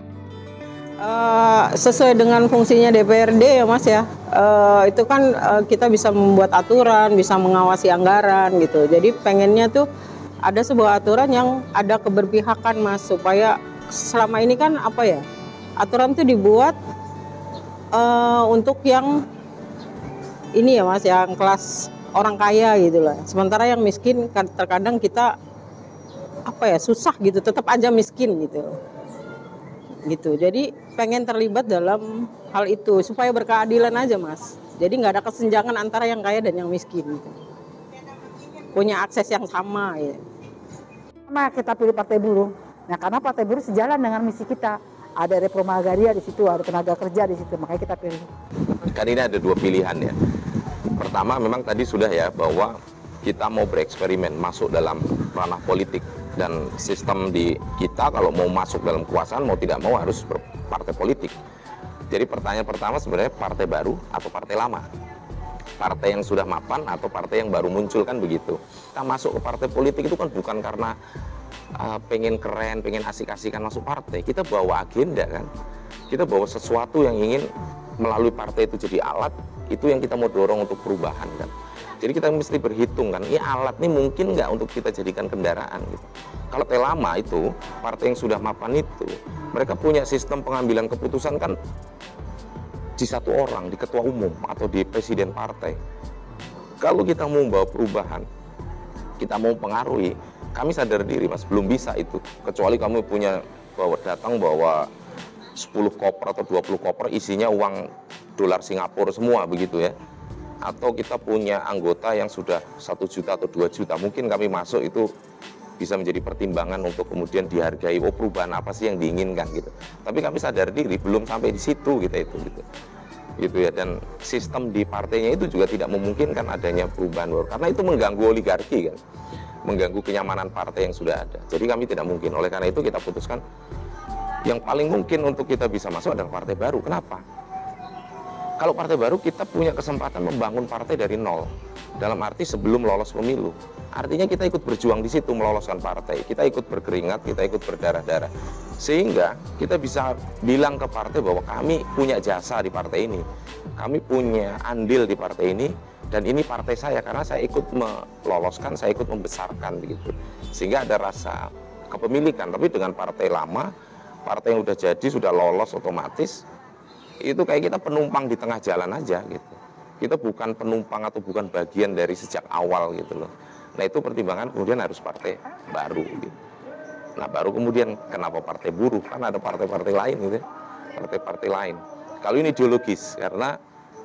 S16: Sesuai dengan fungsinya DPRD ya Mas ya, itu kan kita bisa membuat aturan, bisa mengawasi anggaran gitu. Jadi pengennya tuh ada sebuah aturan yang ada keberpihakan Mas, supaya selama ini kan apa ya, aturan tuh dibuat untuk yang ini ya Mas, yang kelas orang kaya gitu lah. Sementara yang miskin terkadang kita apa ya, susah gitu, tetap aja miskin gitu. Jadi pengen terlibat dalam hal itu supaya berkeadilan aja Mas. Jadi nggak ada kesenjangan antara yang kaya dan yang miskin gitu. Punya akses yang sama ya.
S4: Nah, kita pilih Partai Buruh. Nah, karena Partai Buruh sejalan dengan misi kita. Ada reforma agraria di situ, ada tenaga kerja di situ, makanya kita pilih.
S5: Kan ini ada dua pilihan ya. Pertama memang tadi sudah ya, bahwa kita mau bereksperimen masuk dalam ranah politik. Dan sistem di kita kalau mau masuk dalam kekuasaan mau tidak mau harus berpartai politik. Jadi pertanyaan pertama sebenarnya partai baru atau partai lama? Partai yang sudah mapan atau partai yang baru muncul, kan begitu. Kita masuk ke partai politik itu kan bukan karena pengen keren, pengen asik-asikan masuk partai. Kita bawa agenda kan. Kita bawa sesuatu yang ingin melalui partai itu jadi alat, itu yang kita mau dorong untuk perubahan kan. Jadi kita mesti berhitung kan, ini alat ini mungkin nggak untuk kita jadikan kendaraan gitu. Kalau partai lama itu, partai yang sudah mapan itu, mereka punya sistem pengambilan keputusan kan di satu orang, di ketua umum atau di presiden partai. Kalau kita mau membawa perubahan, kita mau pengaruhi, kami sadar diri mas, belum bisa itu. Kecuali kamu punya datang bawa 10 koper atau 20 koper isinya uang dolar Singapura semua begitu ya. Atau kita punya anggota yang sudah 1 juta atau 2 juta, mungkin kami masuk itu bisa menjadi pertimbangan untuk kemudian dihargai, oh perubahan apa sih yang diinginkan gitu. Tapi kami sadar diri belum sampai di situ kita itu gitu ya. Dan sistem di partainya itu juga tidak memungkinkan adanya perubahan baru, karena itu mengganggu oligarki kan, mengganggu kenyamanan partai yang sudah ada. Jadi kami tidak mungkin. Oleh karena itu kita putuskan yang paling mungkin untuk kita bisa masuk adalah partai baru. Kenapa? Kalau partai baru kita punya kesempatan membangun partai dari nol, dalam arti sebelum lolos pemilu. Artinya kita ikut berjuang di situ meloloskan partai, kita ikut berkeringat, kita ikut berdarah-darah, sehingga kita bisa bilang ke partai bahwa kami punya jasa di partai ini, kami punya andil di partai ini, dan ini partai saya karena saya ikut meloloskan, saya ikut membesarkan begitu. Sehingga ada rasa kepemilikan. Tapi dengan partai lama, partai yang udah jadi sudah lolos otomatis, itu kayak kita penumpang di tengah jalan aja gitu. Kita bukan penumpang atau bukan bagian dari sejak awal gitu loh. Nah itu pertimbangan kemudian harus partai baru gitu. Nah baru kemudian kenapa partai buruh? Kan ada partai-partai lain gitu ya. Partai-partai lain. Kalau ini ideologis, karena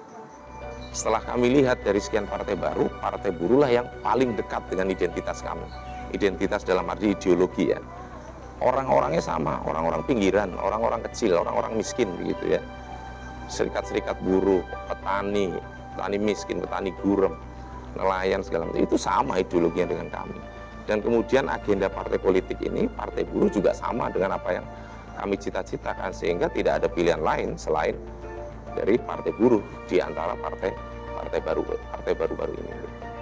S5: setelah kami lihat dari sekian partai baru, partai buruh lah yang paling dekat dengan identitas kami. Identitas dalam arti ideologi ya. Orang-orangnya sama, orang-orang pinggiran, orang-orang kecil, orang-orang miskin begitu ya. Serikat-serikat buruh, petani miskin, petani gurem, nelayan segala macam, itu sama ideologinya dengan kami. Dan kemudian agenda partai politik ini, partai buruh juga sama dengan apa yang kami cita-citakan, sehingga tidak ada pilihan lain selain dari partai buruh di antara partai baru-baru ini.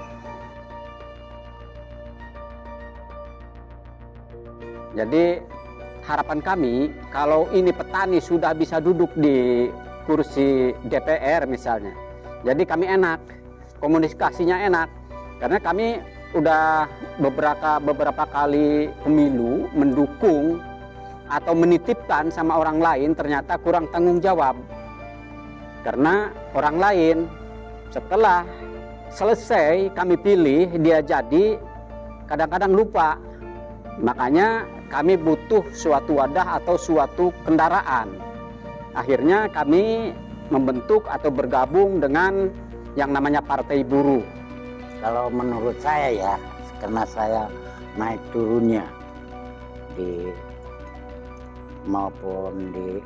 S11: Jadi harapan kami kalau ini petani sudah bisa duduk di kursi DPR misalnya, jadi kami enak, komunikasinya enak, karena kami udah beberapa kali pemilu mendukung atau menitipkan sama orang lain, ternyata kurang tanggung jawab, karena orang lain setelah selesai kami pilih dia jadi kadang-kadang lupa. Makanya kami butuh suatu wadah atau suatu kendaraan. Akhirnya kami membentuk atau bergabung dengan yang namanya Partai Buruh.
S2: Kalau menurut saya ya, karena saya naik turunnya maupun di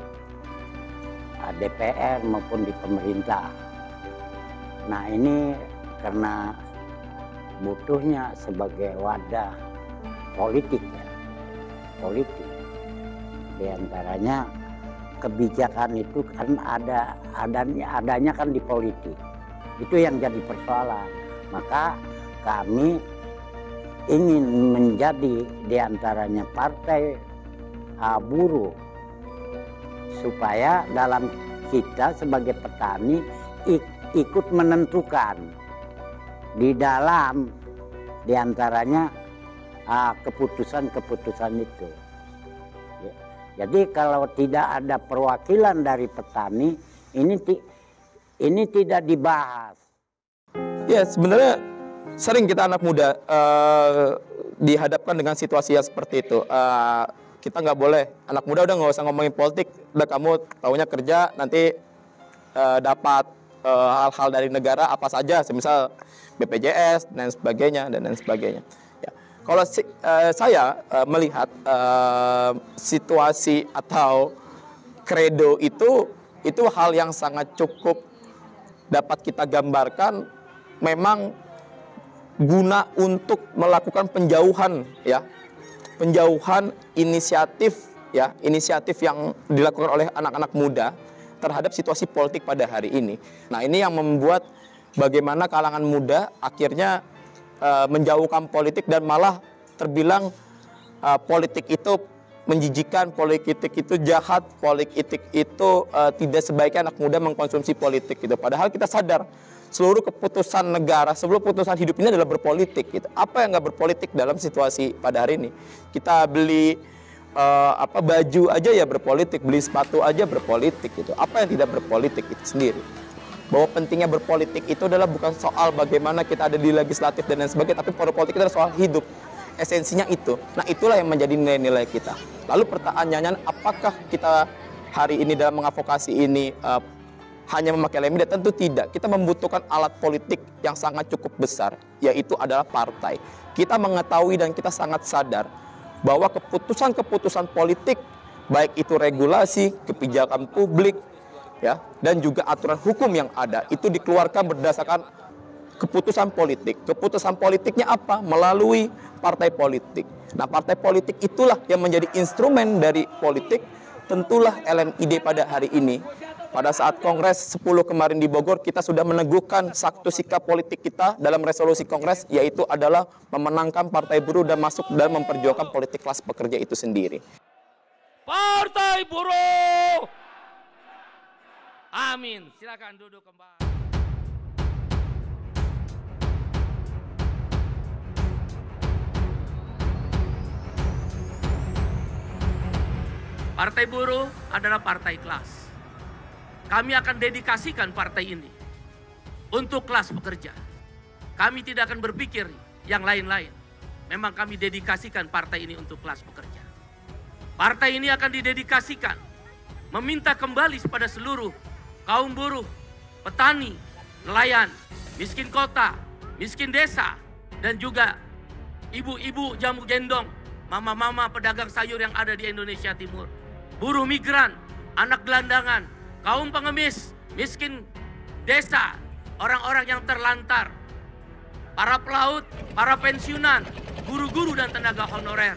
S2: DPR maupun di pemerintah. Nah ini karena butuhnya sebagai wadah politik ya, politik. Di antaranya kebijakan itu kan adanya kan di politik. Itu yang jadi persoalan. Maka kami ingin menjadi di antaranya partai buruh, supaya dalam kita sebagai petani ikut menentukan di dalam di antaranya keputusan-keputusan itu. Jadi kalau tidak ada perwakilan dari petani, ini tidak dibahas.
S3: Ya sebenarnya sering kita anak muda dihadapkan dengan situasi yang seperti itu. Kita nggak boleh, anak muda udah nggak usah ngomongin politik, udah kamu taunya kerja, nanti dapat hal-hal dari negara apa saja, semisal BPJS dan sebagainya dan sebagainya. Ya. Kalau saya melihat situasi atau kredo itu hal yang sangat cukup dapat kita gambarkan, memang guna untuk melakukan penjauhan ya, penjauhan inisiatif yang dilakukan oleh anak-anak muda terhadap situasi politik pada hari ini. Nah, ini yang membuat bagaimana kalangan muda akhirnya menjauhkan politik dan malah terbilang politik itu menjijikan, politik itu jahat, politik itu tidak sebaiknya anak muda mengkonsumsi politik gitu. Padahal kita sadar seluruh keputusan negara, seluruh keputusan hidup ini adalah berpolitik gitu. Apa yang nggak berpolitik dalam situasi pada hari ini? Kita beli baju aja ya berpolitik, beli sepatu aja berpolitik gitu. Apa yang tidak berpolitik itu sendiri? Bahwa pentingnya berpolitik itu adalah bukan soal bagaimana kita ada di legislatif dan lain sebagainya, tapi politik itu adalah soal hidup. Esensinya itu. Nah, itulah yang menjadi nilai-nilai kita. Lalu pertanyaannya, apakah kita hari ini dalam mengadvokasi ini hanya memakai media? Tentu tidak. Kita membutuhkan alat politik yang sangat cukup besar, yaitu adalah partai. Kita mengetahui dan kita sangat sadar bahwa keputusan-keputusan politik, baik itu regulasi, kebijakan publik, ya, dan juga aturan hukum yang ada, itu dikeluarkan berdasarkan keputusan politik. Keputusan politiknya apa? Melalui partai politik. Nah, partai politik itulah yang menjadi instrumen dari politik. Tentulah LMID pada hari ini, pada saat Kongres 10 kemarin di Bogor, kita sudah meneguhkan satu sikap politik kita dalam resolusi Kongres, yaitu adalah memenangkan Partai Buruh dan masuk dan memperjuangkan politik kelas pekerja itu sendiri.
S12: Partai Buruh! Amin. Silakan duduk kembali. Partai Buruh adalah partai kelas. Kami akan dedikasikan partai ini untuk kelas pekerja. Kami tidak akan berpikir yang lain-lain. Memang kami dedikasikan partai ini untuk kelas pekerja. Partai ini akan didedikasikan meminta kembali kepada seluruh kaum buruh, petani, nelayan, miskin kota, miskin desa, dan juga ibu-ibu jamu gendong, mama-mama pedagang sayur yang ada di Indonesia Timur, buruh migran, anak gelandangan, kaum pengemis, miskin desa, orang-orang yang terlantar, para pelaut, para pensiunan, guru-guru dan tenaga honorer.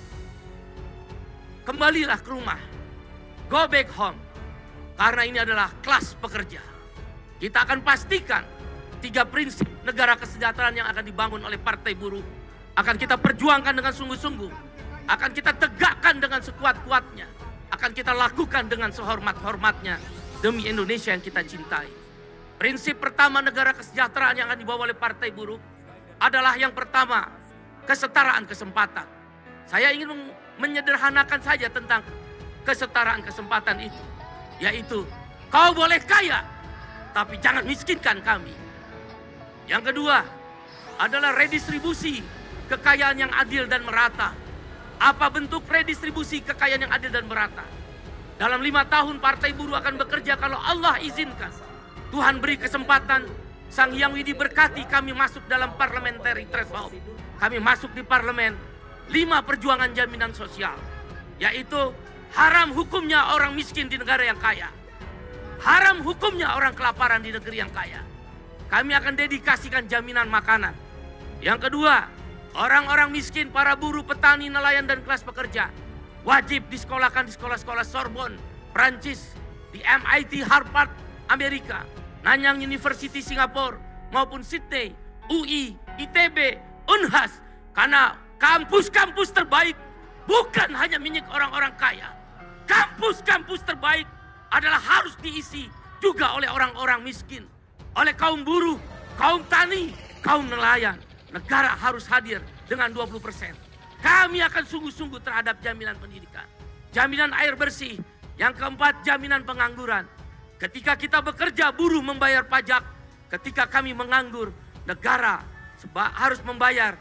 S12: Kembalilah ke rumah. Go back home. Karena ini adalah kelas pekerja. Kita akan pastikan 3 prinsip negara kesejahteraan yang akan dibangun oleh Partai Buruh akan kita perjuangkan dengan sungguh-sungguh. Akan kita tegakkan dengan sekuat-kuatnya. Akan kita lakukan dengan sehormat-hormatnya demi Indonesia yang kita cintai. Prinsip pertama negara kesejahteraan yang akan dibawa oleh Partai Buruh adalah yang pertama, kesetaraan kesempatan. Saya ingin menyederhanakan saja tentang kesetaraan kesempatan itu. Yaitu, kau boleh kaya, tapi jangan miskinkan kami. Yang kedua adalah redistribusi kekayaan yang adil dan merata. Apa bentuk redistribusi kekayaan yang adil dan merata? Dalam 5 tahun Partai Buruh akan bekerja kalau Allah izinkan. Tuhan beri kesempatan, Sang Hyang Widi berkati kami masuk dalam parliamentary threshold. Kami masuk di parlemen, 5 perjuangan jaminan sosial. Yaitu haram hukumnya orang miskin di negara yang kaya. Haram hukumnya orang kelaparan di negeri yang kaya. Kami akan dedikasikan jaminan makanan. Yang kedua, orang-orang miskin, para buruh, petani, nelayan, dan kelas pekerja wajib disekolahkan di sekolah-sekolah Sorbonne, Prancis, di MIT, Harvard, Amerika, Nanyang University, Singapura, maupun Sydney, UI, ITB, Unhas. Karena kampus-kampus terbaik bukan hanya milik orang-orang kaya. Kampus-kampus terbaik adalah harus diisi juga oleh orang-orang miskin, oleh kaum buruh, kaum tani, kaum nelayan. Negara harus hadir dengan 20%. Kami akan sungguh-sungguh terhadap jaminan pendidikan, jaminan air bersih. Yang keempat, jaminan pengangguran. Ketika kita bekerja, buruh membayar pajak. Ketika kami menganggur, negara harus membayar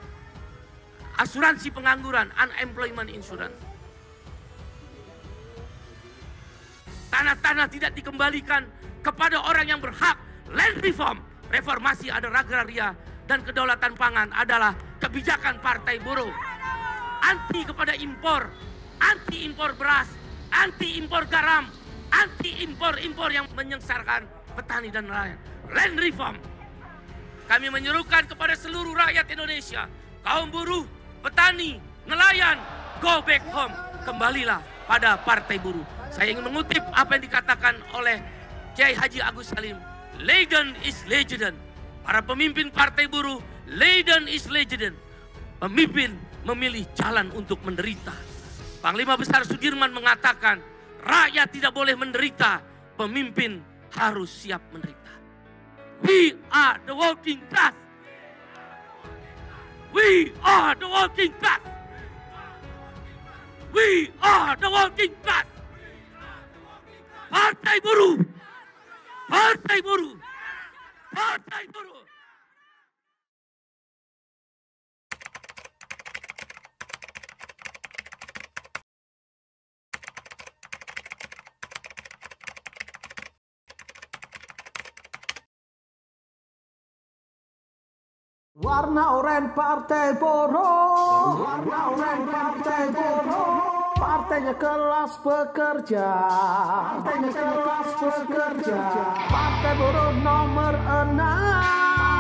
S12: asuransi pengangguran, unemployment insurance. Tanah-tanah tidak dikembalikan kepada orang yang berhak. Land reform, reformasi ada agraria, dan kedaulatan pangan adalah kebijakan Partai Buruh. Anti kepada impor, anti impor beras, anti impor garam, anti impor-impor yang menyengsarakan petani dan nelayan. Land reform. Kami menyerukan kepada seluruh rakyat Indonesia, kaum buruh, petani, nelayan, Go back home. Kembalilah pada Partai Buruh. Saya ingin mengutip apa yang dikatakan oleh Kiai Haji Agus Salim. Leiden is legend. Para pemimpin Partai Buruh, Leiden is legend. Pemimpin memilih jalan untuk menderita. Panglima Besar Sudirman mengatakan, rakyat tidak boleh menderita, pemimpin harus siap menderita. We are the working class. We are the working class. We are the working class. Partai Buruh. Partai Buruh. Partai Buruh.
S17: Warna oranye Partai Buruh, warna oranye Partai Buruh, partainya kelas pekerja, partainya kelas pekerja, Partai Buruh nomor 6.